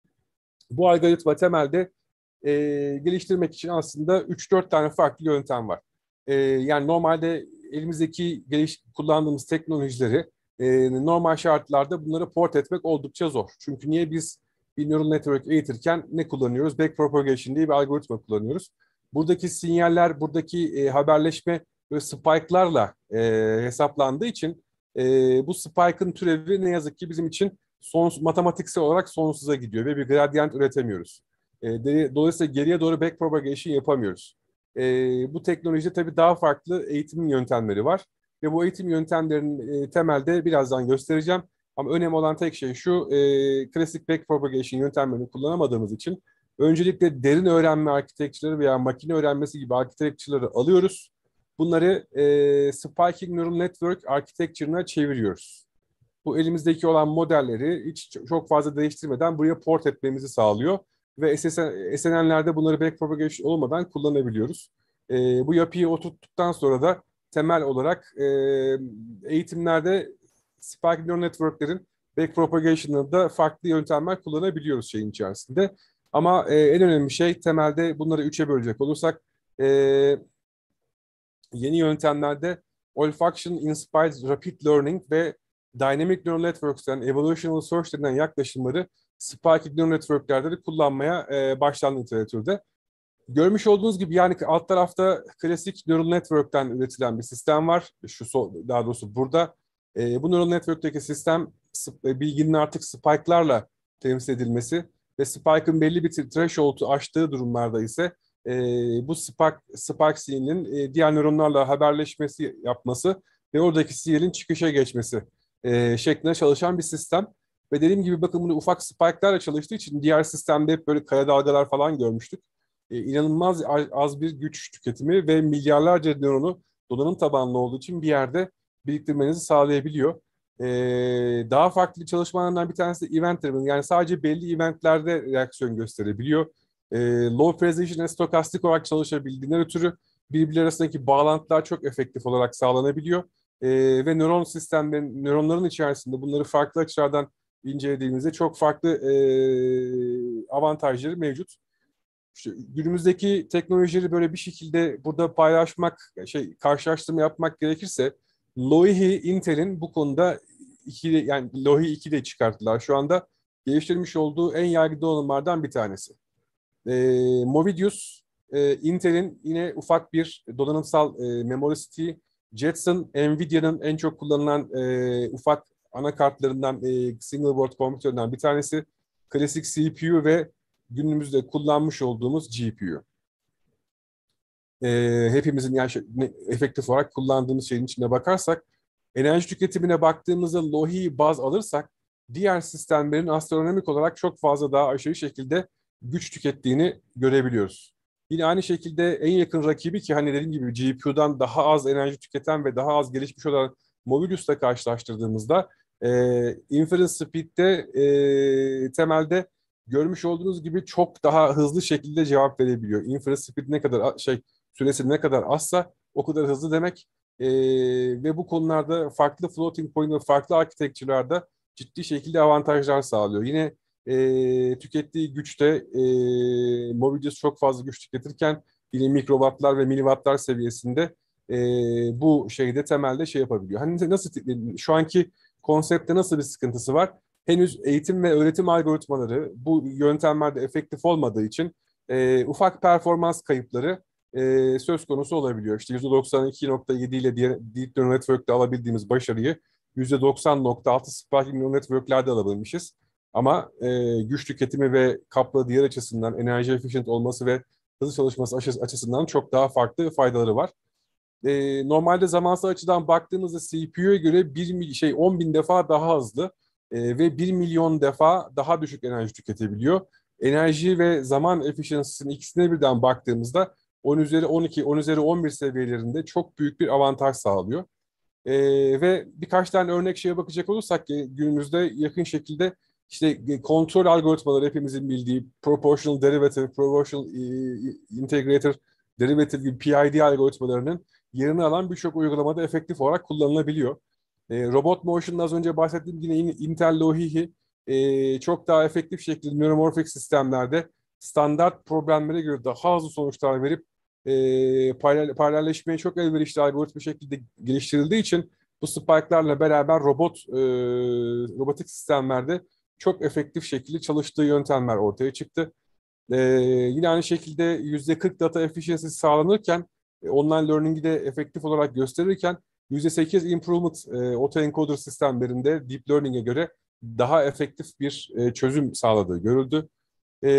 bu algoritma temelde e, geliştirmek için aslında üç dört tane farklı yöntem var. E, yani normalde elimizdeki geliş, kullandığımız teknolojileri e, normal şartlarda bunları port etmek oldukça zor. Çünkü niye biz bir neural network eğitirken ne kullanıyoruz? Backpropagation diye bir algoritma kullanıyoruz. Buradaki sinyaller, buradaki e, haberleşme ve spike'larla e, hesaplandığı için e, bu spike'ın türevi ne yazık ki bizim için sonsuz, matematiksel olarak sonsuza gidiyor ve bir gradient üretemiyoruz. E, de, dolayısıyla geriye doğru backpropagation yapamıyoruz. E, bu teknolojide tabii daha farklı eğitim yöntemleri var ve bu eğitim yöntemlerinin e, temelde birazdan göstereceğim. Ama önemli olan tek şey şu, e, klasik backpropagation yöntemlerini kullanamadığımız için öncelikle derin öğrenme architecture'ları veya makine öğrenmesi gibi architecture'ları alıyoruz. Bunları e, spiking neural network architecture'ına çeviriyoruz. Bu elimizdeki olan modelleri hiç çok fazla değiştirmeden buraya port etmemizi sağlıyor. Ve S N N'lerde bunları backpropagation olmadan kullanabiliyoruz. E, bu yapıyı oturttuktan sonra da temel olarak e, eğitimlerde spiking neural network'lerin backpropagation'ında da farklı yöntemler kullanabiliyoruz şeyin içerisinde. Ama e, en önemli şey temelde bunları üçe bölecek olursak e, yeni yöntemlerde olfaction inspired rapid learning ve Dynamic Neural Networks'ten, Evolutional Search denilen yaklaşımları Spiking Neural Network'lerde de kullanmaya e, başlandı literatürde. Görmüş olduğunuz gibi yani alt tarafta klasik Neural Network'ten üretilen bir sistem var. Şu sol, daha doğrusu burada. E, bu Neural Network'teki sistem bilginin artık spike'larla temsil edilmesi ve spike'ın belli bir threshold'u aştığı durumlarda ise e, bu spike, spike sinyalinin e, diğer nöronlarla haberleşmesi yapması ve oradaki sinyalin çıkışa geçmesi E, şeklinde çalışan bir sistem. Ve dediğim gibi bakın bunu ufak spike'larla çalıştığı için diğer sistemde hep böyle kaya dalgalar falan görmüştük. E, inanılmaz az bir güç tüketimi ve milyarlarca nöronu donanım tabanlı olduğu için bir yerde biriktirmenizi sağlayabiliyor. E, daha farklı çalışmalardan bir tanesi de event driven. Yani sadece belli eventlerde reaksiyon gösterebiliyor. E, low precision ve stokastik olarak çalışabildiğinden ötürü birbirleri arasındaki bağlantılar çok efektif olarak sağlanabiliyor. Ee, ve nöron sistemlerin, nöronların içerisinde bunları farklı açılardan incelediğimizde çok farklı e, avantajları mevcut. İşte günümüzdeki teknolojileri böyle bir şekilde burada paylaşmak, şey karşılaştırma yapmak gerekirse Loihi, Intel'in bu konuda iki, yani Loihi iki de çıkarttılar. Şu anda geliştirmiş olduğu en yaygın donanımlardan bir tanesi. E, Movidius, e, Intel'in yine ufak bir donanımsal e, memory stick. Jetson, Nvidia'nın en çok kullanılan e, ufak anakartlarından, e, single board kompütöründen bir tanesi. Klasik C P U ve günümüzde kullanmış olduğumuz G P U. e, hepimizin yani şey, ne, efektif olarak kullandığımız şeyin içine bakarsak, enerji tüketimine baktığımızda Loihi'yi baz alırsak, diğer sistemlerin astronomik olarak çok fazla daha aşırı şekilde güç tükettiğini görebiliyoruz. Yine aynı şekilde en yakın rakibi, ki hani dediğim gibi G P U'dan daha az enerji tüketen ve daha az gelişmiş olan Mobilus'la karşılaştırdığımızda e, inference speed'de e, temelde görmüş olduğunuz gibi çok daha hızlı şekilde cevap verebiliyor. Inference speed ne kadar şey süresi ne kadar azsa o kadar hızlı demek. E, ve bu konularda farklı floating point ve farklı architecture'larda ciddi şekilde avantajlar sağlıyor. Yine e, tükettiği güçte e, Mobius çok fazla güç tüketirken yine mikrowattlar ve miliwattlar seviyesinde e, bu şeyde temelde şey yapabiliyor. Hani nasıl şu anki konseptte nasıl bir sıkıntısı var? Henüz eğitim ve öğretim algoritmaları bu yöntemlerde efektif olmadığı için e, ufak performans kayıpları e, söz konusu olabiliyor. İşte yüzde doksan iki nokta yedi ile Deep Neural Network'te alabildiğimiz başarıyı yüzde doksan nokta altı Spark Neural Network'lerde alabilmişiz. Ama e, güç tüketimi ve kapladığı yer açısından, enerji efficient olması ve hızlı çalışması açısından çok daha farklı faydaları var. E, normalde zamansal açıdan baktığımızda C P U'ya göre bir şey on bin defa daha hızlı e, ve bir milyon defa daha düşük enerji tüketebiliyor. Enerji ve zaman efficiency'sinin ikisine birden baktığımızda on üzeri on iki, on üzeri on bir seviyelerinde çok büyük bir avantaj sağlıyor. E, ve birkaç tane örnek şeye bakacak olursak ki günümüzde yakın şekilde işte kontrol algoritmaları hepimizin bildiği proportional derivative, proportional integrator derivative gibi P I D algoritmalarının yerini alan birçok uygulamada efektif olarak kullanılabiliyor. E, Robot Motion'ın az önce bahsettiğim yine Intel Loihi e, çok daha efektif şekilde nöromorfik sistemlerde standart problemlere göre daha hızlı sonuçlar verip e, paralel, paralelleşmeye çok elverişli algoritma şekilde geliştirildiği için bu spike'larla beraber robot e, robotik sistemlerde çok efektif şekilde çalıştığı yöntemler ortaya çıktı. Ee, yine aynı şekilde yüzde kırk data efficiency sağlanırken, online learning'i de efektif olarak gösterirken yüzde sekiz improvement e, autoencoder sistemlerinde deep learning'e göre daha efektif bir e, çözüm sağladığı görüldü. E,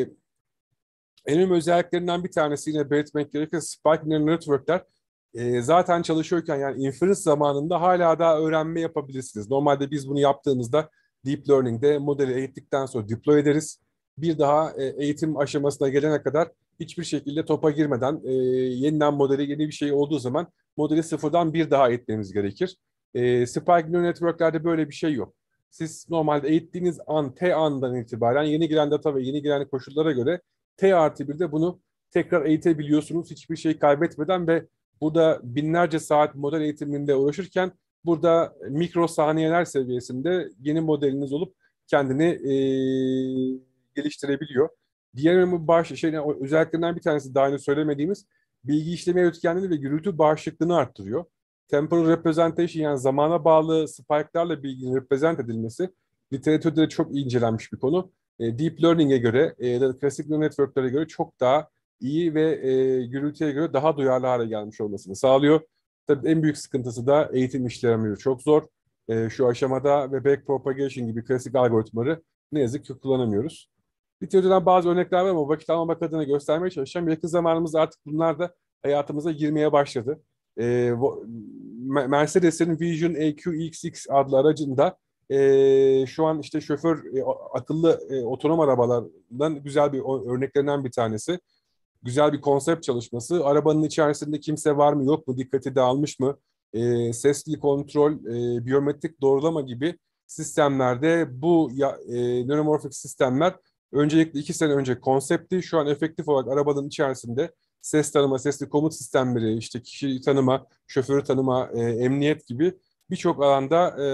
en önemli özelliklerinden bir tanesi yine belirtmek gerekirse Spark Neural Network'ler e, zaten çalışıyorken yani inference zamanında hala daha öğrenme yapabilirsiniz. Normalde biz bunu yaptığımızda Deep Learning'de modeli eğittikten sonra deploy ederiz. Bir daha e, eğitim aşamasına gelene kadar hiçbir şekilde topa girmeden e, yeniden modeli yeni bir şey olduğu zaman modeli sıfırdan bir daha eğitmemiz gerekir. E, Spark Neural Network'lerde böyle bir şey yok. Siz normalde eğittiğiniz an, T andan itibaren yeni giren data ve yeni giren koşullara göre T artı birde bunu tekrar eğitebiliyorsunuz hiçbir şey kaybetmeden ve burada binlerce saat model eğitiminde uğraşırken burada mikro saniyeler seviyesinde yeni modeliniz olup kendini e, geliştirebiliyor. Diğer önemli baş, şey, özelliklerinden bir tanesi daha önce söylemediğimiz bilgi işleme üretkenliğini ve gürültü bağışıklığını arttırıyor. Temporal representation yani zamana bağlı spike'larla bilginin represent edilmesi literatürde de çok iyi incelenmiş bir konu. E, deep Learning'e göre ya e, da klasik neural network'lere göre çok daha iyi ve e, gürültüye göre daha duyarlı hale gelmiş olmasını sağlıyor. Tabii en büyük sıkıntısı da eğitim işlemi çok zor. E, şu aşamada ve backpropagation gibi klasik algoritmaları ne yazık ki kullanamıyoruz. Literatürden bazı örnekler var ama vakit almamak adına göstermeye çalışacağım. Yakın zamanımızda artık bunlar da hayatımıza girmeye başladı. E, Mercedes'in Vision E Q X X adlı aracında e, şu an işte şoför e, akıllı e, otonom arabalardan güzel bir örneklerinden bir tanesi. Güzel bir konsept çalışması. Arabanın içerisinde kimse var mı yok mu, dikkati dağılmış mı, e, sesli kontrol, e, biyometrik doğrulama gibi sistemlerde bu ya, e, nöromorfik sistemler öncelikle iki sene önce konsepti, şu an efektif olarak arabanın içerisinde ses tanıma, sesli komut sistemleri, işte kişi tanıma, şoförü tanıma, e, emniyet gibi birçok alanda e,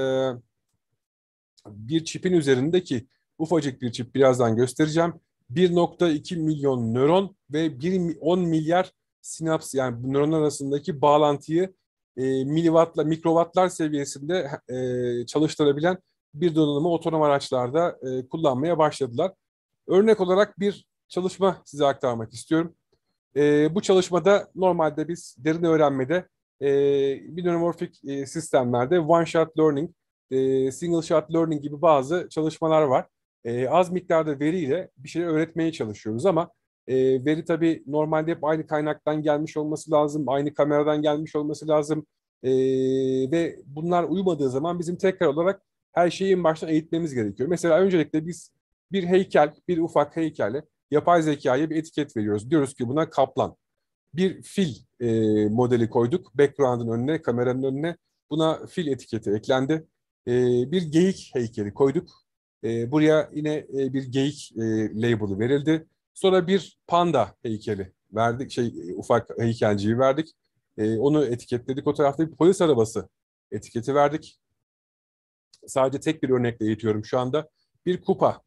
bir çipin üzerindeki ufacık bir çip birazdan göstereceğim. bir nokta iki milyon nöron ve on milyar sinaps yani bu nöronlar arasındaki bağlantıyı e, miliwattla, mikrowattlar seviyesinde e, çalıştırabilen bir donanımı otonom araçlarda e, kullanmaya başladılar. Örnek olarak bir çalışma size aktarmak istiyorum. E, bu çalışmada normalde biz derin öğrenmede e, bir nöromorfik e, sistemlerde one shot learning, e, single shot learning gibi bazı çalışmalar var. E, az miktarda veriyle bir şey öğretmeye çalışıyoruz ama E, veri tabii normalde hep aynı kaynaktan gelmiş olması lazım, aynı kameradan gelmiş olması lazım. E, ve bunlar uymadığı zaman bizim tekrar olarak her şeyi en baştan eğitmemiz gerekiyor. Mesela öncelikle biz bir heykel, bir ufak heykelle yapay zekaya bir etiket veriyoruz. Diyoruz ki buna kaplan. Bir fil e, modeli koyduk. Background'ın önüne, kameranın önüne. Buna fil etiketi eklendi. E, bir geyik heykeli koyduk. E, buraya yine e, bir geyik e, label'ı verildi. Sonra bir panda heykeli verdik. Şey ufak heykelciyi verdik. E, onu etiketledik. O tarafta bir polis arabası etiketi verdik. Sadece tek bir örnekle eğitiyorum şu anda. Bir kupa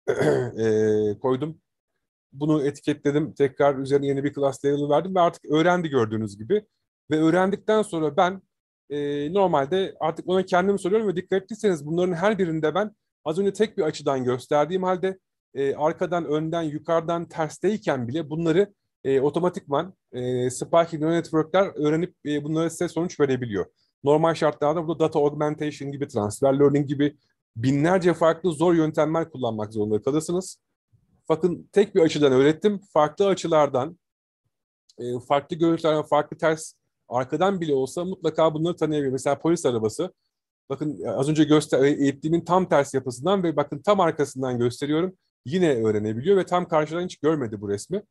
e, koydum. Bunu etiketledim. Tekrar üzerine yeni bir class label'ı verdim ve artık öğrendi gördüğünüz gibi. Ve öğrendikten sonra ben e, normalde artık ona kendimi soruyorum ve dikkat ettiyseniz bunların her birinde ben az önce tek bir açıdan gösterdiğim halde e, arkadan, önden, yukarıdan, tersteyken bile bunları e, otomatikman e, Sparky Neural Network'ler öğrenip e, bunlara size sonuç verebiliyor. Normal şartlarda burada data augmentation gibi, transfer learning gibi binlerce farklı zor yöntemler kullanmak zorunda kalırsınız. Bakın tek bir açıdan öğrettim. Farklı açılardan, farklı görüntülerden, farklı ters arkadan bile olsa mutlaka bunları tanıyabiliyor. Mesela polis arabası. Bakın az önce göster eğittiğimin tam ters yapısından ve bakın tam arkasından gösteriyorum. Yine öğrenebiliyor ve tam karşıdan hiç görmedi bu resmi.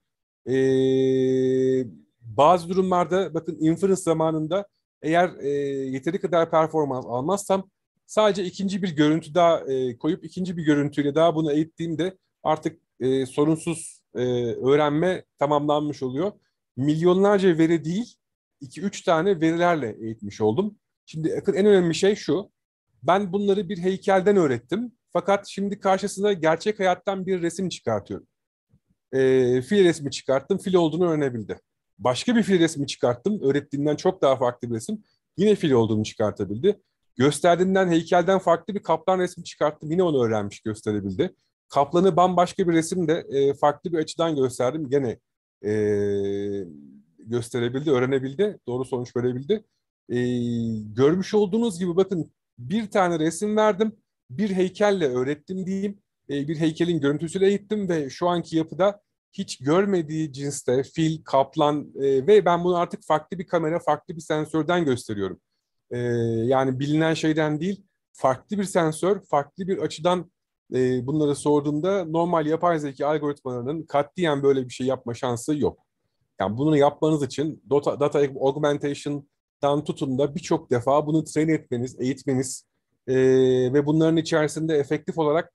Ee, bazı durumlarda bakın inference zamanında eğer e, yeteri kadar performans almazsam sadece ikinci bir görüntü daha e, koyup ikinci bir görüntüyle daha bunu eğittiğimde artık e, sorunsuz e, öğrenme tamamlanmış oluyor. Milyonlarca veri değil, iki üç tane verilerle eğitmiş oldum. Şimdi en önemli şey şu, ben bunları bir heykelden öğrettim. Fakat şimdi karşısına gerçek hayattan bir resim çıkartıyorum. E, fil resmi çıkarttım, fil olduğunu öğrenebildi. Başka bir fil resmi çıkarttım, öğrettiğinden çok daha farklı bir resim. Yine fil olduğunu çıkartabildi. Gösterdiğinden, heykelden farklı bir kaplan resmi çıkarttım, yine onu öğrenmiş, gösterebildi. Kaplanı bambaşka bir resimde e, farklı bir açıdan gösterdim, gene e, gösterebildi, öğrenebildi, doğru sonuç verebildi. E, görmüş olduğunuz gibi bakın bir tane resim verdim, bir heykelle öğrettim diyeyim. Bir heykelin görüntüsüyle eğittim ve şu anki yapıda hiç görmediği cinste fil, kaplan e, ve ben bunu artık farklı bir kamera, farklı bir sensörden gösteriyorum. E, yani bilinen şeyden değil, farklı bir sensör, farklı bir açıdan e, bunları sorduğumda normal yapay zeka algoritmalarının katiyen böyle bir şey yapma şansı yok. Yani bunu yapmanız için data, data augmentation'dan tutun da birçok defa bunu train etmeniz, eğitmeniz e, ve bunların içerisinde efektif olarak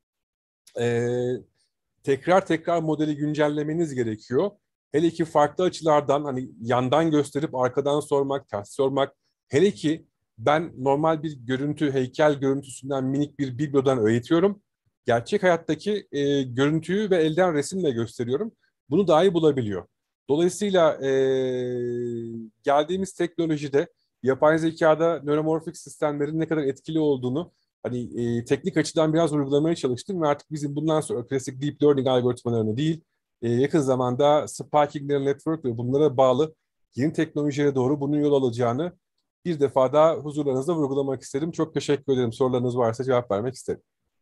e, tekrar tekrar modeli güncellemeniz gerekiyor. Hele ki farklı açılardan hani yandan gösterip arkadan sormak, ters sormak. Hele ki ben normal bir görüntü, heykel görüntüsünden minik bir biblodan öğretiyorum. Gerçek hayattaki e, görüntüyü ve elden resimle gösteriyorum. Bunu dahi bulabiliyor. Dolayısıyla e, geldiğimiz teknolojide yapay zekada nöromorfik sistemlerin ne kadar etkili olduğunu hani e, teknik açıdan biraz uygulamaya çalıştım ve artık bizim bundan sonra klasik deep learning algoritmalarını değil, e, yakın zamanda Sparking Neural Network ve bunlara bağlı yeni teknolojilere doğru bunun yol alacağını bir defa daha huzurlarınızda vurgulamak istedim. Çok teşekkür ederim. Sorularınız varsa cevap vermek isterim.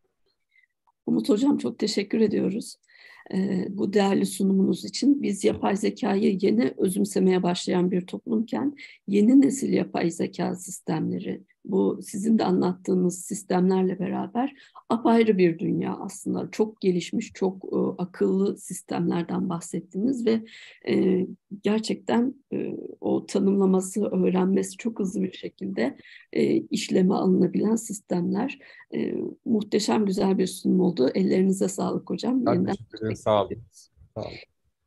Umut Hocam çok teşekkür ediyoruz e, bu değerli sunumunuz için. Biz yapay zekayı yeni özümsemeye başlayan bir toplumken yeni nesil yapay zeka sistemleri, bu sizin de anlattığınız sistemlerle beraber apayrı bir dünya aslında. Çok gelişmiş, çok e, akıllı sistemlerden bahsettiniz ve e, gerçekten e, o tanımlaması, öğrenmesi çok hızlı bir şekilde e, işleme alınabilen sistemler. E, muhteşem güzel bir sunum oldu. Ellerinize sağlık hocam. Ben Yeniden teşekkür ederim. Sağ olun. Sağ olun.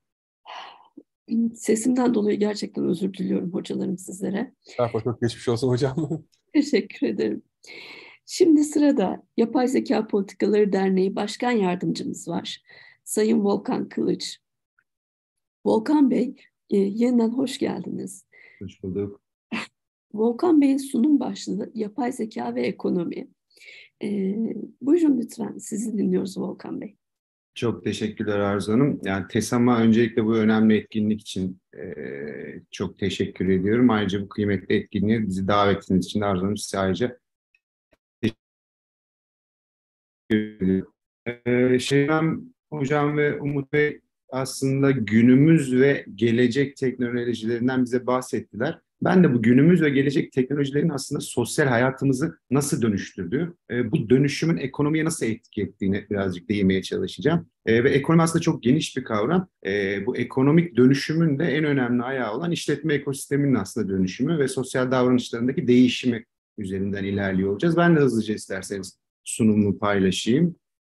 Sesimden dolayı gerçekten özür diliyorum hocalarım sizlere. Çok geçmiş olsun hocam. Teşekkür ederim. Şimdi sırada Yapay Zeka Politikaları Derneği Başkan Yardımcımız var. Sayın Volkan Kılıç. Volkan Bey, e, yeniden hoş geldiniz. Hoş bulduk. Volkan Bey'in sunum başlığı Yapay Zeka ve Ekonomi. E, buyurun lütfen, sizi dinliyoruz Volkan Bey. Çok teşekkürler Arzu Hanım. Yani TESAM'a öncelikle bu önemli etkinlik için e, çok teşekkür ediyorum. Ayrıca bu kıymetli etkinliğe bizi davetiniz için Arzu Hanım size ayrıca teşekkür ediyorum. E, Şebnem Hocam ve Umut Bey aslında günümüz ve gelecek teknolojilerinden bize bahsettiler. Ben de bu günümüz ve gelecek teknolojilerin aslında sosyal hayatımızı nasıl dönüştürdüğü, e, bu dönüşümün ekonomiye nasıl etki ettiğini birazcık değinmeye çalışacağım. E, ve ekonomi aslında çok geniş bir kavram. E, bu ekonomik dönüşümün de en önemli ayağı olan işletme ekosisteminin aslında dönüşümü ve sosyal davranışlarındaki değişimi üzerinden ilerliyor olacağız. Ben de hızlıca isterseniz sunumumu paylaşayım.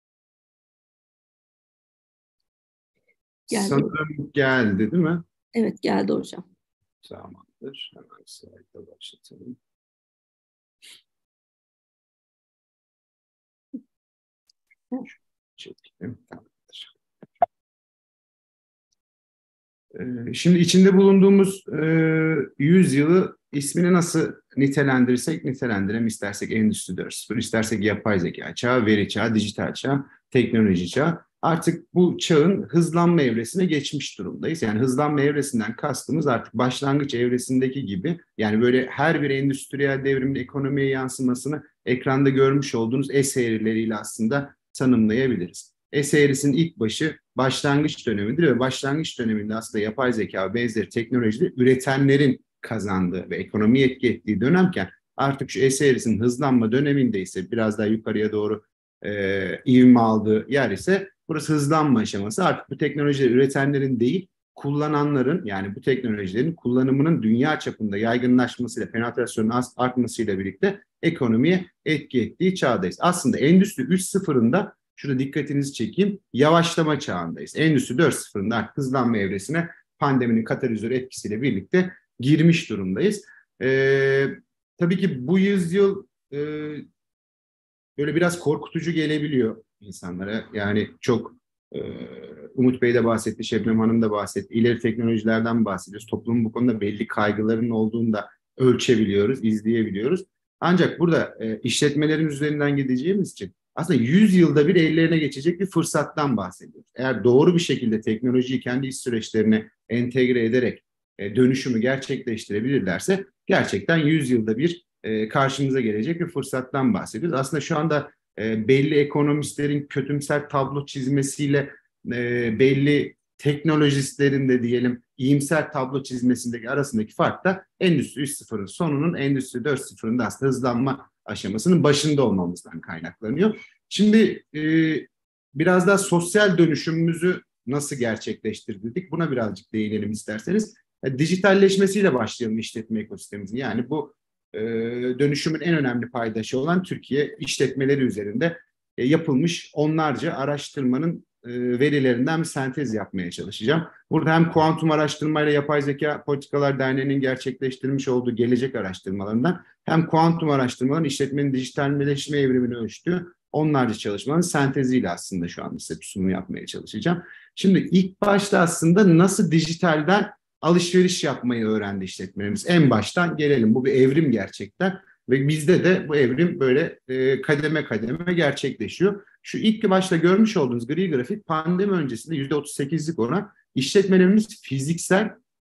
Geldi. Sanırım geldi değil mi? Evet, geldi hocam. Tamamdır. Hemen slaytta başlatalım. Çekelim. Tamamdır. Ee, şimdi içinde bulunduğumuz e, yüzyılı ismini nasıl nitelendirirsek nitelendirelim. İstersek Endüstri dört nokta sıfır, istersek yapay zeka çağı, veri çağı, dijital çağı, teknoloji çağı. Artık bu çağın hızlanma evresine geçmiş durumdayız. Yani hızlanma evresinden kastımız artık başlangıç evresindeki gibi, yani böyle her bir endüstriyel devrimin ekonomiye yansımasını ekranda görmüş olduğunuz S eğrileriyle aslında tanımlayabiliriz. S eğrisinin ilk başı başlangıç dönemidir ve başlangıç döneminde aslında yapay zeka ve benzeri teknolojide üretenlerin kazandığı ve ekonomiye etki ettiği dönemken, artık şu S eğrisinin hızlanma döneminde ise biraz daha yukarıya doğru e, ivme aldığı yer ise burası hızlanma aşaması. Artık bu teknolojileri üretenlerin değil, kullananların, yani bu teknolojilerin kullanımının dünya çapında yaygınlaşmasıyla, penetrasyonun artmasıyla birlikte ekonomiye etki ettiği çağdayız. Aslında Endüstri üç nokta sıfırında, şurada dikkatinizi çekeyim, yavaşlama çağındayız. Endüstri dört nokta sıfırında artık hızlanma evresine pandeminin katalizör etkisiyle birlikte girmiş durumdayız. Ee, tabii ki bu yüzyıl e, böyle biraz korkutucu gelebiliyor insanlara. Yani çok e, Umut Bey de bahsetti, Şebnem Hanım da bahsetti. İleri teknolojilerden bahsediyoruz. Toplumun bu konuda belli kaygılarının olduğunu da ölçebiliyoruz, izleyebiliyoruz. Ancak burada e, işletmelerin üzerinden gideceğimiz için aslında yüz yılda bir ellerine geçecek bir fırsattan bahsediyoruz. Eğer doğru bir şekilde teknolojiyi kendi iş süreçlerine entegre ederek e, dönüşümü gerçekleştirebilirlerse gerçekten yüz yılda bir e, karşımıza gelecek bir fırsattan bahsediyoruz. Aslında şu anda e, belli ekonomistlerin kötümser tablo çizmesiyle e, belli teknolojistlerin de diyelim iyimser tablo çizmesindeki arasındaki fark da Endüstri üç nokta sıfırın sonunun Endüstri dört nokta sıfırında aslında hızlanma aşamasının başında olmamızdan kaynaklanıyor. Şimdi e, biraz daha sosyal dönüşümümüzü nasıl gerçekleştirdik? Buna birazcık değinelim isterseniz. E, dijitalleşmesiyle başlayalım işletme ekosistemimizin. Yani bu e, dönüşümün en önemli paydaşı olan Türkiye işletmeleri üzerinde e, yapılmış onlarca araştırmanın e, verilerinden bir sentez yapmaya çalışacağım. Burada hem kuantum araştırmayla Yapay Zeka Politikalar Derneği'nin gerçekleştirmiş olduğu gelecek araştırmalarından hem kuantum araştırmaların işletmenin dijitalleşme evrimini ölçtüğü onlarca çalışmaların senteziyle aslında şu anda size bir sunum yapmaya çalışacağım. Şimdi ilk başta aslında nasıl dijitalden alışveriş yapmayı öğrendi işletmelerimiz. En baştan gelelim. Bu bir evrim gerçekten ve bizde de bu evrim böyle e, kademe kademe gerçekleşiyor. Şu ilk başta görmüş olduğunuz gri grafik pandemi öncesinde yüzde otuz sekizlik oran işletmelerimiz fiziksel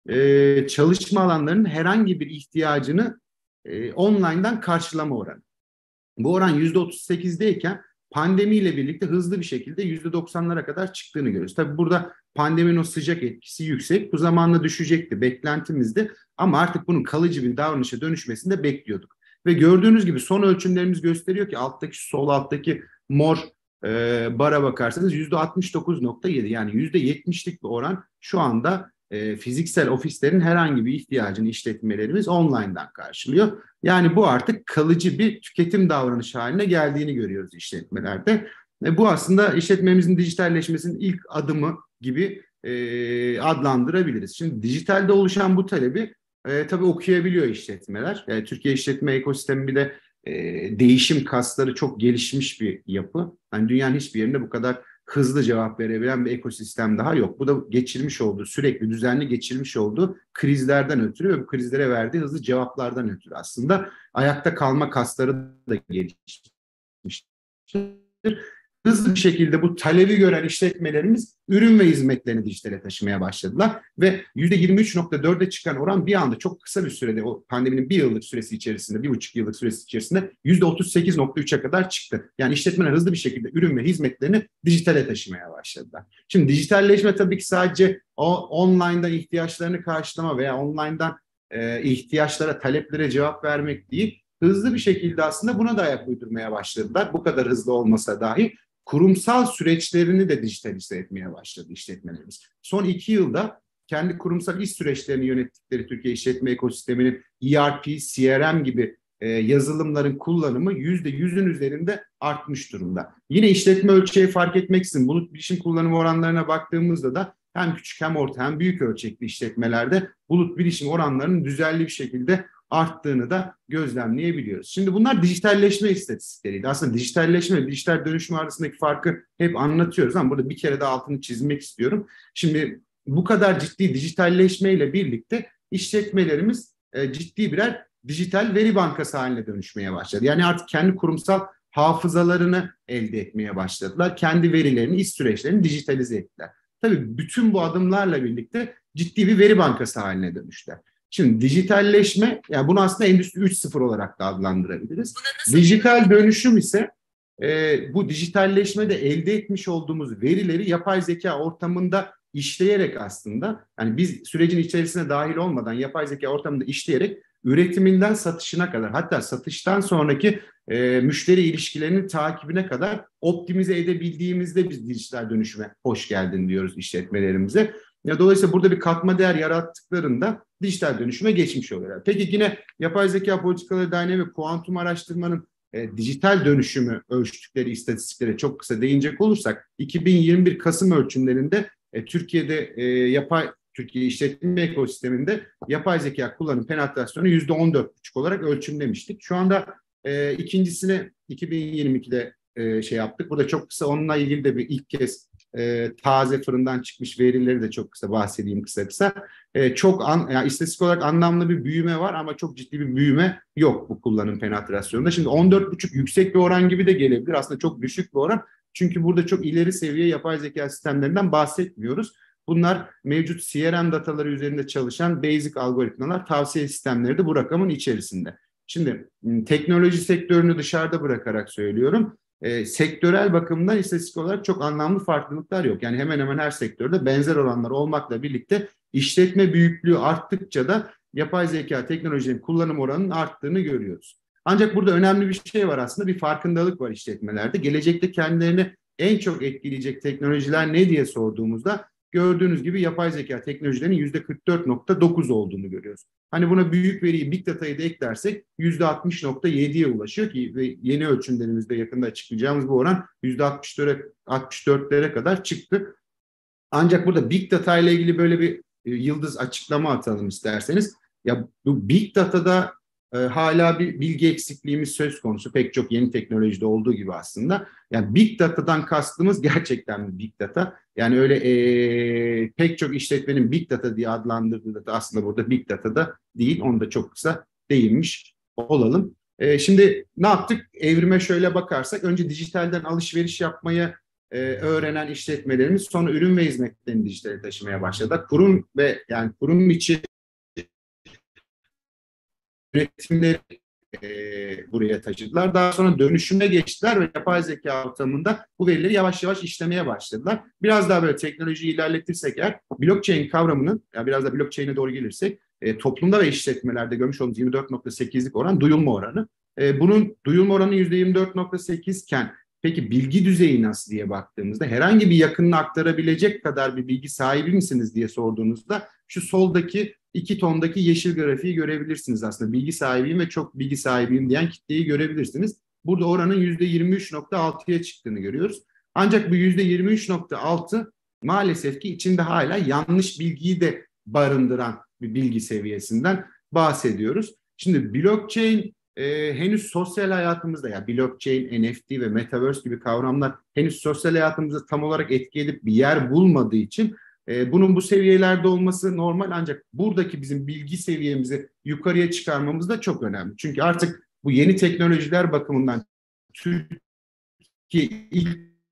e, çalışma alanlarının herhangi bir ihtiyacını e, online'dan karşılama oranı. Bu oran yüzde otuz sekizdeyken pandemiyle birlikte hızlı bir şekilde yüzde doksanlara kadar çıktığını görüyoruz. Tabii burada pandeminin o sıcak etkisi yüksek. Bu zamanla düşecekti, beklentimizdi. Ama artık bunun kalıcı bir davranışa dönüşmesini de bekliyorduk. Ve gördüğünüz gibi son ölçümlerimiz gösteriyor ki alttaki sol alttaki mor e, bara bakarsanız yüzde altmış dokuz nokta yedi, yani yüzde yetmişlik bir oran şu anda e, fiziksel ofislerin herhangi bir ihtiyacını işletmelerimiz online'dan karşılıyor. Yani bu artık kalıcı bir tüketim davranışı haline geldiğini görüyoruz işletmelerde. E, bu aslında işletmemizin dijitalleşmesinin ilk adımı gibi e, adlandırabiliriz. Şimdi dijitalde oluşan bu talebi e, tabii okuyabiliyor işletmeler. Yani Türkiye işletme ekosistemi bir de e, değişim kasları çok gelişmiş bir yapı. Yani dünyanın hiçbir yerinde bu kadar hızlı cevap verebilen bir ekosistem daha yok. Bu da geçirmiş olduğu, sürekli düzenli geçirmiş olduğu krizlerden ötürü ve bu krizlere verdiği hızlı cevaplardan ötürü aslında ayakta kalma kasları da gelişmiştir. hızlı bir şekilde bu talebi gören işletmelerimiz ürün ve hizmetlerini dijitale taşımaya başladılar ve yüzde yirmi üç nokta dörde çıkan oran bir anda çok kısa bir sürede, o pandeminin bir yıllık süresi içerisinde, bir buçuk yıllık süresi içerisinde yüzde otuz sekiz nokta üçe kadar çıktı. Yani işletmeler hızlı bir şekilde ürün ve hizmetlerini dijitale taşımaya başladılar. Şimdi dijitalleşme tabii ki sadece o online'dan ihtiyaçlarını karşılama veya online'dan e, ihtiyaçlara, taleplere cevap vermek değil. Hızlı bir şekilde aslında buna da ayak uydurmaya başladılar. Bu kadar hızlı olmasa dahi kurumsal süreçlerini de dijitalize etmeye başladı işletmelerimiz. Son iki yılda kendi kurumsal iş süreçlerini yönettikleri Türkiye işletme ekosisteminin E R P, C R M gibi e, yazılımların kullanımı yüzde yüzün üzerinde artmış durumda. Yine işletme ölçeği fark etmeksizin bulut bilişim kullanım oranlarına baktığımızda da hem küçük hem orta hem büyük ölçekli işletmelerde bulut bilişim oranlarının düzenli bir şekilde arttığını da gözlemleyebiliyoruz. Şimdi bunlar dijitalleşme istatistikleriydi. Aslında dijitalleşme ve dijital dönüşüm arasındaki farkı hep anlatıyoruz ama burada bir kere de altını çizmek istiyorum. Şimdi bu kadar ciddi dijitalleşmeyle birlikte işletmelerimiz e, ciddi birer dijital veri bankası haline dönüşmeye başladı. Yani artık kendi kurumsal hafızalarını elde etmeye başladılar. Kendi verilerini, iş süreçlerini dijitalize ettiler. Tabii bütün bu adımlarla birlikte ciddi bir veri bankası haline dönüştüler. Şimdi dijitalleşme, yani bunu aslında Endüstri üç nokta sıfır olarak da adlandırabiliriz. Dijital dönüşüm ise e, bu dijitalleşmede elde etmiş olduğumuz verileri yapay zeka ortamında işleyerek aslında, yani biz sürecin içerisine dahil olmadan yapay zeka ortamında işleyerek üretiminden satışına kadar, hatta satıştan sonraki e, müşteri ilişkilerinin takibine kadar optimize edebildiğimizde biz dijital dönüşüme hoş geldin diyoruz işletmelerimize. Ya dolayısıyla burada bir katma değer yarattıklarında dijital dönüşüme geçmiş oluyorlar. Peki yine yapay zeka politikaları derneği ve kuantum araştırmanın e, dijital dönüşümü ölçtükleri istatistiklere çok kısa değinecek olursak, iki bin yirmi bir Kasım ölçümlerinde e, Türkiye'de e, yapay Türkiye işletme ekosisteminde yapay zeka kullanım penetrasyonu yüzde on dört buçuk olarak ölçümlemiştik. Şu anda e, ikincisini iki bin yirmi ikide e, şey yaptık. Burada çok kısa onunla ilgili de bir ilk kez E, taze fırından çıkmış verileri de çok kısa bahsedeyim kısa kısa. E, çok an, yani istatistik olarak anlamlı bir büyüme var ama çok ciddi bir büyüme yok bu kullanım penetrasyonunda. Şimdi on dört buçuk yüksek bir oran gibi de gelebilir. Aslında çok düşük bir oran. Çünkü burada çok ileri seviye yapay zeka sistemlerinden bahsetmiyoruz. Bunlar mevcut C R M dataları üzerinde çalışan basic algoritmalar, tavsiye sistemleri de bu rakamın içerisinde. Şimdi teknoloji sektörünü dışarıda bırakarak söylüyorum. E, sektörel bakımdan istatistik olarak çok anlamlı farklılıklar yok. Yani hemen hemen her sektörde benzer oranlar olmakla birlikte işletme büyüklüğü arttıkça da yapay zeka teknolojinin kullanım oranının arttığını görüyoruz. Ancak burada önemli bir şey var aslında, bir farkındalık var işletmelerde. Gelecekte kendilerini en çok etkileyecek teknolojiler ne diye sorduğumuzda gördüğünüz gibi yapay zeka teknolojilerinin yüzde kırk dört nokta dokuz olduğunu görüyoruz. Hani buna büyük veriyi, big data'yı da eklersek yüzde altmış nokta yediye ulaşıyor ki ve yeni ölçümlerimizde yakında açıklayacağımız bu oran yüzde altmış dörtlere kadar çıktı. Ancak burada big data ile ilgili böyle bir e, yıldız açıklama atalım isterseniz. Ya bu big data'da e, hala bir bilgi eksikliğimiz söz konusu. Pek çok yeni teknolojide olduğu gibi aslında. Yani big data'dan kastımız gerçekten big data. Yani öyle e, pek çok işletmenin big data diye adlandırdığı data aslında burada big data'da değil. Onu da çok kısa değinmiş olalım. E, şimdi ne yaptık? Evrime şöyle bakarsak, önce dijitalden alışveriş yapmayı e, öğrenen işletmelerimiz sonra ürün ve hizmetlerini dijitale taşımaya başladı. Kurum ve yani kurum içi üretimleri e, buraya taşıdılar. Daha sonra dönüşüme geçtiler ve yapay zeka ortamında bu verileri yavaş yavaş işlemeye başladılar. Biraz daha böyle teknolojiyi ilerletirsek eğer, blockchain kavramının, yani biraz da blockchain'e doğru gelirsek, e, toplumda ve işletmelerde görmüş olduğumuz yirmi dört nokta sekizlik oran duyulma oranı. E, bunun duyulma oranı yüzde yirmi dört nokta sekiz iken peki bilgi düzeyi nasıl diye baktığımızda, herhangi bir yakınını aktarabilecek kadar bir bilgi sahibi misiniz diye sorduğunuzda şu soldaki iki tondaki yeşil grafiği görebilirsiniz aslında. Bilgi sahibiyim ve çok bilgi sahibiyim diyen kitleyi görebilirsiniz. Burada oranın yüzde yirmi üç nokta altıya çıktığını görüyoruz. Ancak bu yüzde yirmi üç nokta altı maalesef ki içinde hala yanlış bilgiyi de barındıran bir bilgi seviyesinden bahsediyoruz. Şimdi blockchain e, henüz sosyal hayatımızda, ya yani blockchain, N F T ve metaverse gibi kavramlar henüz sosyal hayatımızda tam olarak etki edip bir yer bulmadığı için e, bunun bu seviyelerde olması normal, ancak buradaki bizim bilgi seviyemizi yukarıya çıkarmamız da çok önemli. Çünkü artık bu yeni teknolojiler bakımından Türkiye ilk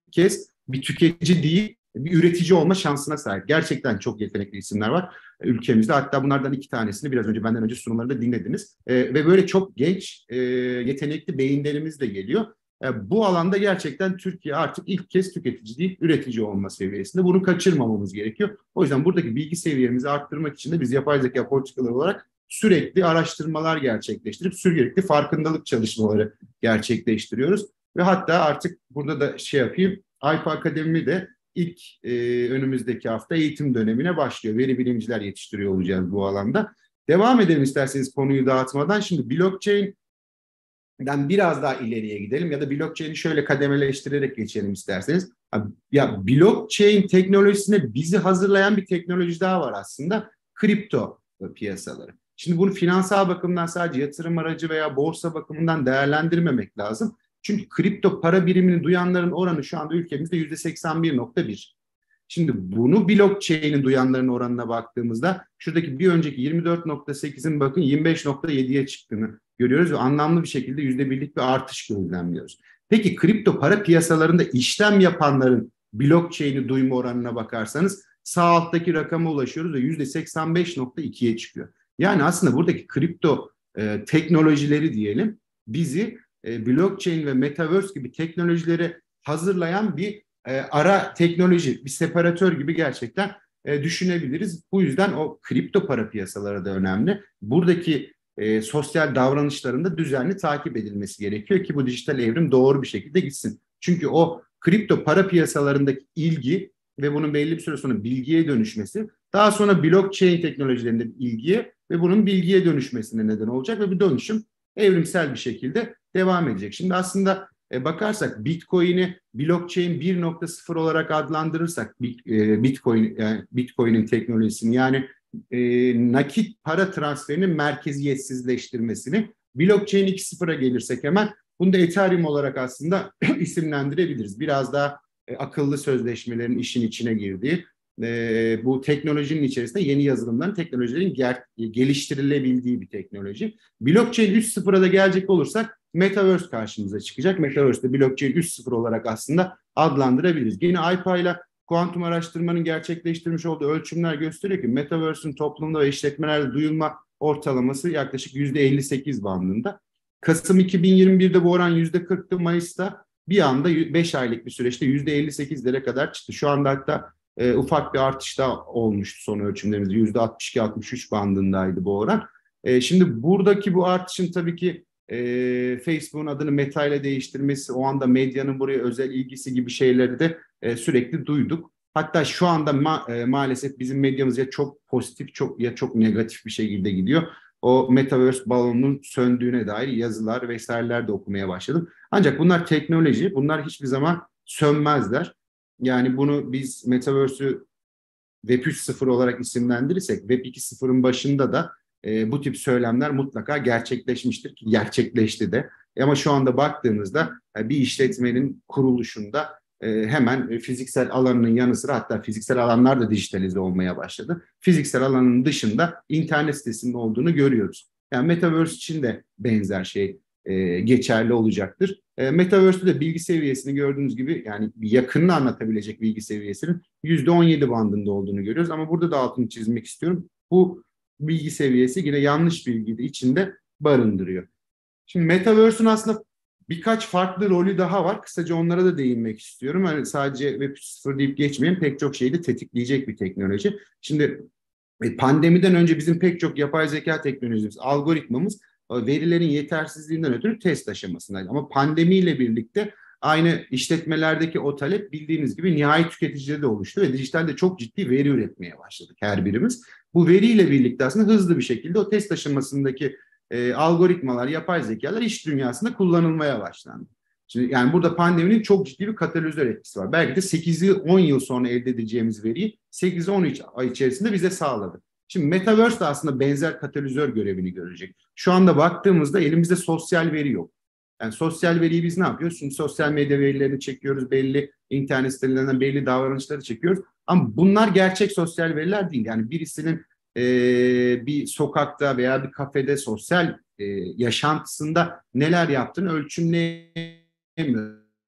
kez bir tüketici değil, bir üretici olma şansına sahip. Gerçekten çok yetenekli isimler var ülkemizde. Hatta bunlardan iki tanesini biraz önce benden önce sunumlarında dinlediniz. E, ve böyle çok genç, e, yetenekli beyinlerimiz de geliyor. E, bu alanda gerçekten Türkiye artık ilk kez tüketici değil, üretici olma seviyesinde. Bunu kaçırmamamız gerekiyor. O yüzden buradaki bilgi seviyemizi arttırmak için de biz yapay zeka politikaları olarak sürekli araştırmalar gerçekleştirip sürekli farkındalık çalışmaları gerçekleştiriyoruz. Ve hatta artık burada da şey yapayım, AYPA Akademi de ilk e, önümüzdeki hafta eğitim dönemine başlıyor. Veri bilimciler yetiştiriyor olacağız bu alanda. Devam edelim isterseniz konuyu dağıtmadan. Şimdi blockchain'den biraz daha ileriye gidelim ya da blockchain'i şöyle kademeleştirerek geçelim isterseniz. Ya blockchain teknolojisine bizi hazırlayan bir teknoloji daha var aslında. Kripto piyasaları. Şimdi bunu finansal bakımdan sadece yatırım aracı veya borsa bakımından değerlendirmemek lazım. Çünkü kripto para birimini duyanların oranı şu anda ülkemizde yüzde seksen bir nokta bir. Şimdi bunu blockchain'i duyanların oranına baktığımızda şuradaki bir önceki yirmi dört nokta sekizin bakın yirmi beş nokta yediye çıktığını görüyoruz ve anlamlı bir şekilde yüzde birlik bir artış gözlemliyoruz. Peki kripto para piyasalarında işlem yapanların blockchain'i duyma oranına bakarsanız sağ alttaki rakama ulaşıyoruz ve yüzde seksen beş nokta ikiye çıkıyor. Yani aslında buradaki kripto e, teknolojileri diyelim bizi e, blockchain ve metaverse gibi teknolojilere hazırlayan bir e, ara teknoloji, bir separatör gibi gerçekten e, düşünebiliriz. Bu yüzden o kripto para piyasaları da önemli. Buradaki e, sosyal davranışların da düzenli takip edilmesi gerekiyor ki bu dijital evrim doğru bir şekilde gitsin. Çünkü o kripto para piyasalarındaki ilgi ve bunun belli bir süre sonra bilgiye dönüşmesi, daha sonra blockchain teknolojilerinde ilgiye ve bunun bilgiye dönüşmesine neden olacak ve bu dönüşüm evrimsel bir şekilde devam edecek. Şimdi aslında e, bakarsak Bitcoin'i blockchain bir nokta sıfır olarak adlandırırsak bit, e, Bitcoin yani Bitcoin'in teknolojisini yani e, nakit para transferinin merkeziyetsizleştirmesini blockchain iki nokta sıfıra gelirsek hemen bunu da Ethereum olarak aslında isimlendirebiliriz. Biraz daha e, akıllı sözleşmelerin işin içine girdiği e, bu teknolojinin içerisinde yeni yazılımların, teknolojilerin ger- geliştirilebildiği bir teknoloji. Blockchain üç nokta sıfıra da gelecek olursak Metaverse karşımıza çıkacak. Metaverse'de blockchain üç nokta sıfır olarak aslında adlandırabiliriz. Yine AYPA ile kuantum araştırmanın gerçekleştirmiş olduğu ölçümler gösteriyor ki Metaverse'ün toplumda ve işletmelerde duyulma ortalaması yaklaşık yüzde elli sekiz bandında. Kasım iki bin yirmi birde bu oran yüzde kırktı. Mayıs'ta bir anda beş aylık bir süreçte yüzde elli sekizlere kadar çıktı. Şu anda hatta e, ufak bir artış da olmuştu son ölçümlerimizde. yüzde altmış iki altmış üç bandındaydı bu oran. E, şimdi buradaki bu artışın tabii ki e, Facebook'un adını Meta ile değiştirmesi, o anda medyanın buraya özel ilgisi gibi şeyleri de e, sürekli duyduk. Hatta şu anda ma- e, maalesef bizim medyamız ya çok pozitif çok ya çok negatif bir şekilde gidiyor. O Metaverse balonunun söndüğüne dair yazılar vesaireler de okumaya başladım. Ancak bunlar teknoloji, bunlar hiçbir zaman sönmezler. Yani bunu biz Metaverse'ü Web üç nokta sıfır olarak isimlendirirsek Web iki nokta sıfırın başında da e, bu tip söylemler mutlaka gerçekleşmiştir ki gerçekleşti de. E, ama şu anda baktığımızda e, bir işletmenin kuruluşunda e, hemen fiziksel alanının yanı sıra hatta fiziksel alanlar da dijitalize olmaya başladı. Fiziksel alanın dışında internet sitesinin olduğunu görüyoruz. Yani Metaverse için de benzer şey e, geçerli olacaktır. E, Metaverse'de de bilgi seviyesini gördüğünüz gibi yani yakınını anlatabilecek bilgi seviyesinin yüzde on yedi bandında olduğunu görüyoruz. Ama burada da altını çizmek istiyorum. Bu bilgi seviyesi yine yanlış bilgi de içinde barındırıyor. Şimdi Metaverse'ün aslında birkaç farklı rolü daha var. Kısaca onlara da değinmek istiyorum. Yani sadece Web üç nokta sıfır deyip geçmeyin. Pek çok şeyi de tetikleyecek bir teknoloji. Şimdi pandemiden önce bizim pek çok yapay zeka teknolojimiz, algoritmamız verilerin yetersizliğinden ötürü test aşamasındaydı. Ama pandemiyle birlikte aynı işletmelerdeki o talep bildiğiniz gibi nihai tüketicide de oluştu ve dijitalde çok ciddi veri üretmeye başladık her birimiz. Bu veriyle birlikte aslında hızlı bir şekilde o test aşamasındaki e, algoritmalar, yapay zekalar iş dünyasında kullanılmaya başlandı. Şimdi yani burada pandeminin çok ciddi bir katalizör etkisi var. Belki de sekiz on yıl sonra elde edeceğimiz veriyi sekiz on üç ay içerisinde bize sağladı. Şimdi Metaverse de aslında benzer katalizör görevini görecek. Şu anda baktığımızda elimizde sosyal veri yok. Yani sosyal veriyi biz ne yapıyoruz? Şimdi sosyal medya verilerini çekiyoruz, belli internet sitelerinden belli davranışları çekiyoruz. Ama bunlar gerçek sosyal veriler değil. Yani birisinin e, bir sokakta veya bir kafede sosyal e, yaşantısında neler yaptığını ölçümleyemiyoruz.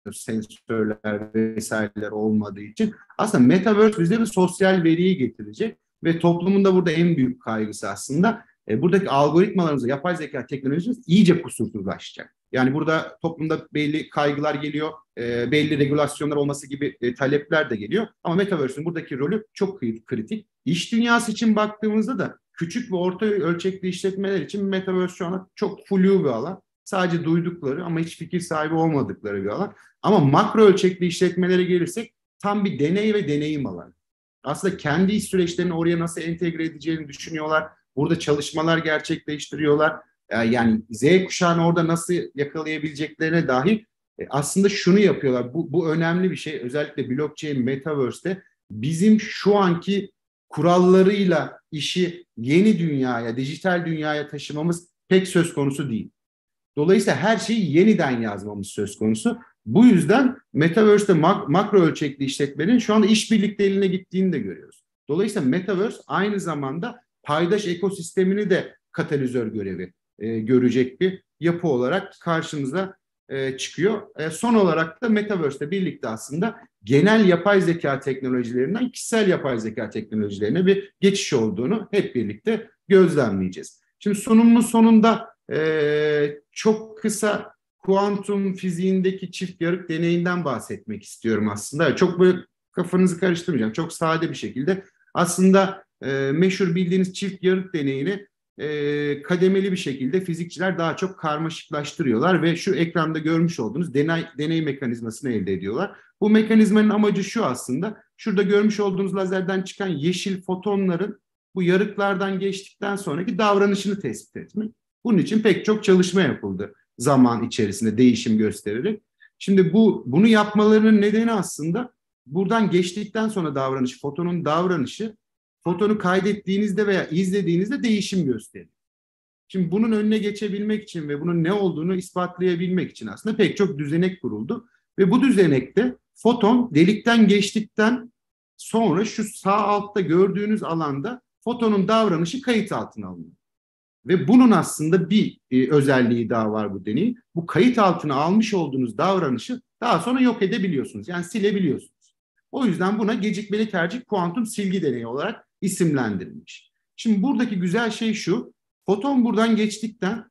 sensörler vesaireler olmadığı için. Aslında Metaverse bize bir sosyal veriyi getirecek ve toplumun da burada en büyük kaygısı aslında e, buradaki algoritmalarımız, yapay zeka teknolojimiz iyice kusursuzlaşacak. Yani burada toplumda belli kaygılar geliyor, e, belli regülasyonlar olması gibi e, talepler de geliyor. Ama Metaverse'ün buradaki rolü çok kritik. İş dünyası için baktığımızda da küçük ve orta ölçekli işletmeler için Metaverse şu an çok flu bir alan. Sadece duydukları ama hiç fikir sahibi olmadıkları bir alan. Ama makro ölçekli işletmelere gelirsek tam bir deney ve deneyim alanı. Aslında kendi iş süreçlerini oraya nasıl entegre edeceğini düşünüyorlar. Burada çalışmalar gerçekleştiriyorlar. Yani Z kuşağını orada nasıl yakalayabileceklerine dair aslında şunu yapıyorlar. Bu, bu önemli bir şey. Özellikle blockchain, metaverse'te bizim şu anki kurallarıyla işi yeni dünyaya, dijital dünyaya taşımamız pek söz konusu değil. Dolayısıyla her şeyi yeniden yazmamız söz konusu. Bu yüzden Metaverse'de mak- makro ölçekli işletmenin şu anda işbirlikleriyle gittiğini de görüyoruz. Dolayısıyla Metaverse aynı zamanda paydaş ekosistemini de katalizör görevi e, görecek bir yapı olarak karşımıza e, çıkıyor. E, son olarak da Metaverse'de birlikte aslında genel yapay zeka teknolojilerinden kişisel yapay zeka teknolojilerine bir geçiş olduğunu hep birlikte gözlemleyeceğiz. Şimdi sunumun sonunda e, çok kısa kuantum fiziğindeki çift yarık deneyinden bahsetmek istiyorum aslında. Çok böyle kafanızı karıştırmayacağım. Çok sade bir şekilde aslında e, meşhur bildiğiniz çift yarık deneyini e, kademeli bir şekilde fizikçiler daha çok karmaşıklaştırıyorlar ve şu ekranda görmüş olduğunuz deney, deney mekanizmasını elde ediyorlar. Bu mekanizmanın amacı şu aslında. Şurada görmüş olduğunuz lazerden çıkan yeşil fotonların bu yarıklardan geçtikten sonraki davranışını tespit etmek. Bunun için pek çok çalışma yapıldı zaman içerisinde değişim göstererek. Şimdi bu bunu yapmalarının nedeni aslında buradan geçtikten sonra davranış, fotonun davranışı fotonu kaydettiğinizde veya izlediğinizde değişim gösterir. Şimdi bunun önüne geçebilmek için ve bunun ne olduğunu ispatlayabilmek için aslında pek çok düzenek kuruldu. Ve bu düzenekte foton delikten geçtikten sonra şu sağ altta gördüğünüz alanda fotonun davranışı kayıt altına alınıyor. Ve bunun aslında bir e, özelliği daha var bu deneyin. Bu kayıt altına almış olduğunuz davranışı daha sonra yok edebiliyorsunuz. Yani silebiliyorsunuz. O yüzden buna gecikmeli tercih kuantum silgi deneyi olarak isimlendirilmiş. Şimdi buradaki güzel şey şu. Foton buradan geçtikten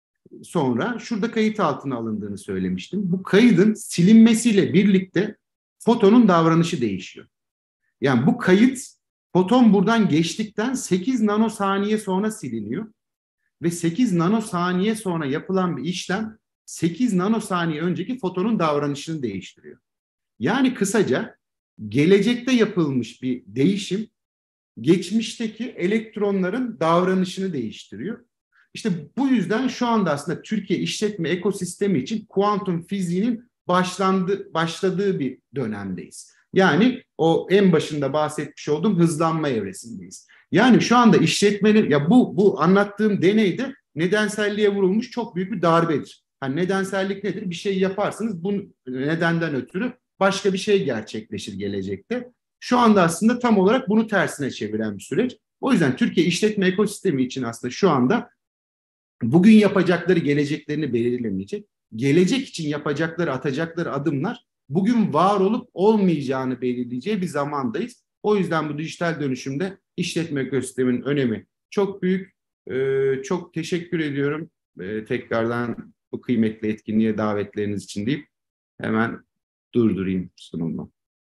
sonra şurada kayıt altına alındığını söylemiştim. Bu kaydın silinmesiyle birlikte fotonun davranışı değişiyor. Yani bu kayıt foton buradan geçtikten sekiz nanosaniye sonra siliniyor. Ve sekiz nanosaniye sonra yapılan bir işlem sekiz nanosaniye önceki fotonun davranışını değiştiriyor. Yani kısaca gelecekte yapılmış bir değişim geçmişteki elektronların davranışını değiştiriyor. İşte bu yüzden şu anda aslında Türkiye işletme ekosistemi için kuantum fiziğinin başlandı, başladığı bir dönemdeyiz. Yani o en başında bahsetmiş olduğum hızlanma evresindeyiz. Yani şu anda işletmenin, ya bu bu anlattığım deneyde nedenselliğe vurulmuş çok büyük bir darbedir. Yani nedensellik nedir? Bir şey yaparsınız, bu nedenden ötürü başka bir şey gerçekleşir gelecekte. Şu anda aslında tam olarak bunu tersine çeviren bir süreç. O yüzden Türkiye işletme ekosistemi için aslında şu anda bugün yapacakları geleceklerini belirlemeyecek. Gelecek için yapacakları, atacakları adımlar bugün var olup olmayacağını belirleyeceği bir zamandayız. O yüzden bu dijital dönüşümde işletme ekosisteminin önemi çok büyük. Ee, çok teşekkür ediyorum ee, tekrardan bu kıymetli etkinliğe davetleriniz için deyip hemen durdurayım sunumu.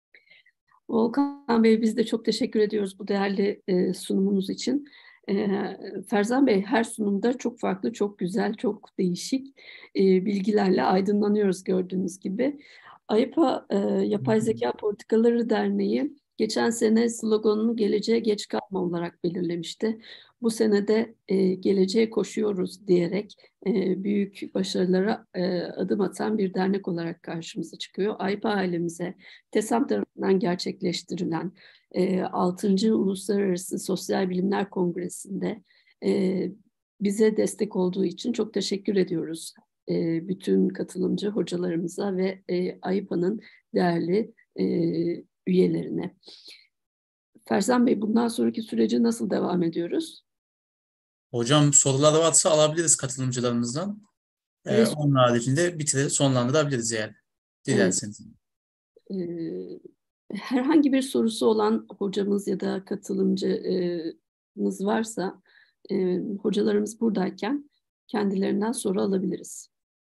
Volkan Bey, biz de çok teşekkür ediyoruz bu değerli e, sunumunuz için. E, Ferzan Bey, her sunumda çok farklı, çok güzel, çok değişik e, bilgilerle aydınlanıyoruz gördüğünüz gibi. AYPA e, Yapay Zeka Politikaları Derneği geçen sene sloganını geleceğe geç kalma olarak belirlemişti. Bu sene de e, geleceğe koşuyoruz diyerek e, büyük başarılara e, adım atan bir dernek olarak karşımıza çıkıyor. AYPA ailemize TESAM tarafından gerçekleştirilen e, altıncı. Uluslararası Sosyal Bilimler Kongresi'nde e, bize destek olduğu için çok teşekkür ediyoruz. E, bütün katılımcı hocalarımıza ve e, AYPA'nın değerli e, üyelerine. Ferzan Bey, bundan sonraki süreci nasıl devam ediyoruz? Hocam sorular varsa alabiliriz katılımcılarımızdan. Ee, Evet. Onun haricinde bitirir, sonlandırabiliriz yani. Dilerseniz. Evet. Herhangi bir sorusu olan hocamız ya da katılımcımız varsa hocalarımız buradayken kendilerinden soru alabiliriz.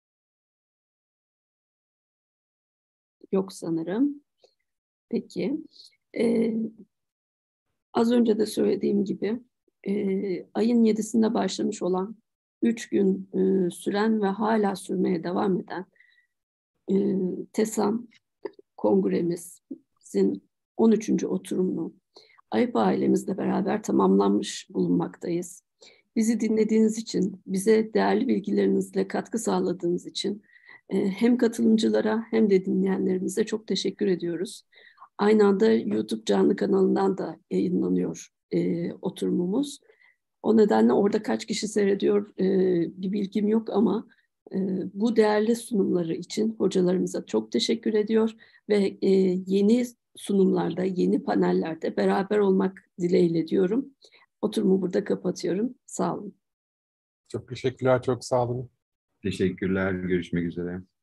Yok sanırım. Peki. Ee, az önce de söylediğim gibi e, ayın yedisinde başlamış olan üç gün e, süren ve hala sürmeye devam eden e, TESAM kongremizin on üçüncü oturumunu AYPA ailemizle beraber tamamlanmış bulunmaktayız. Bizi dinlediğiniz için, bize değerli bilgilerinizle katkı sağladığınız için hem katılımcılara hem de dinleyenlerimize çok teşekkür ediyoruz. Aynı anda YouTube canlı kanalından da yayınlanıyor e, oturumumuz. O nedenle orada kaç kişi seyrediyor e, bir bilgim yok ama e, bu değerli sunumları için hocalarımıza çok teşekkür ediyor ve e, yeni sunumlarda, yeni panellerde beraber olmak dileğiyle diyorum. Oturumu burada kapatıyorum. Sağ olun. Çok teşekkürler, çok sağ olun. Teşekkürler, görüşmek üzere.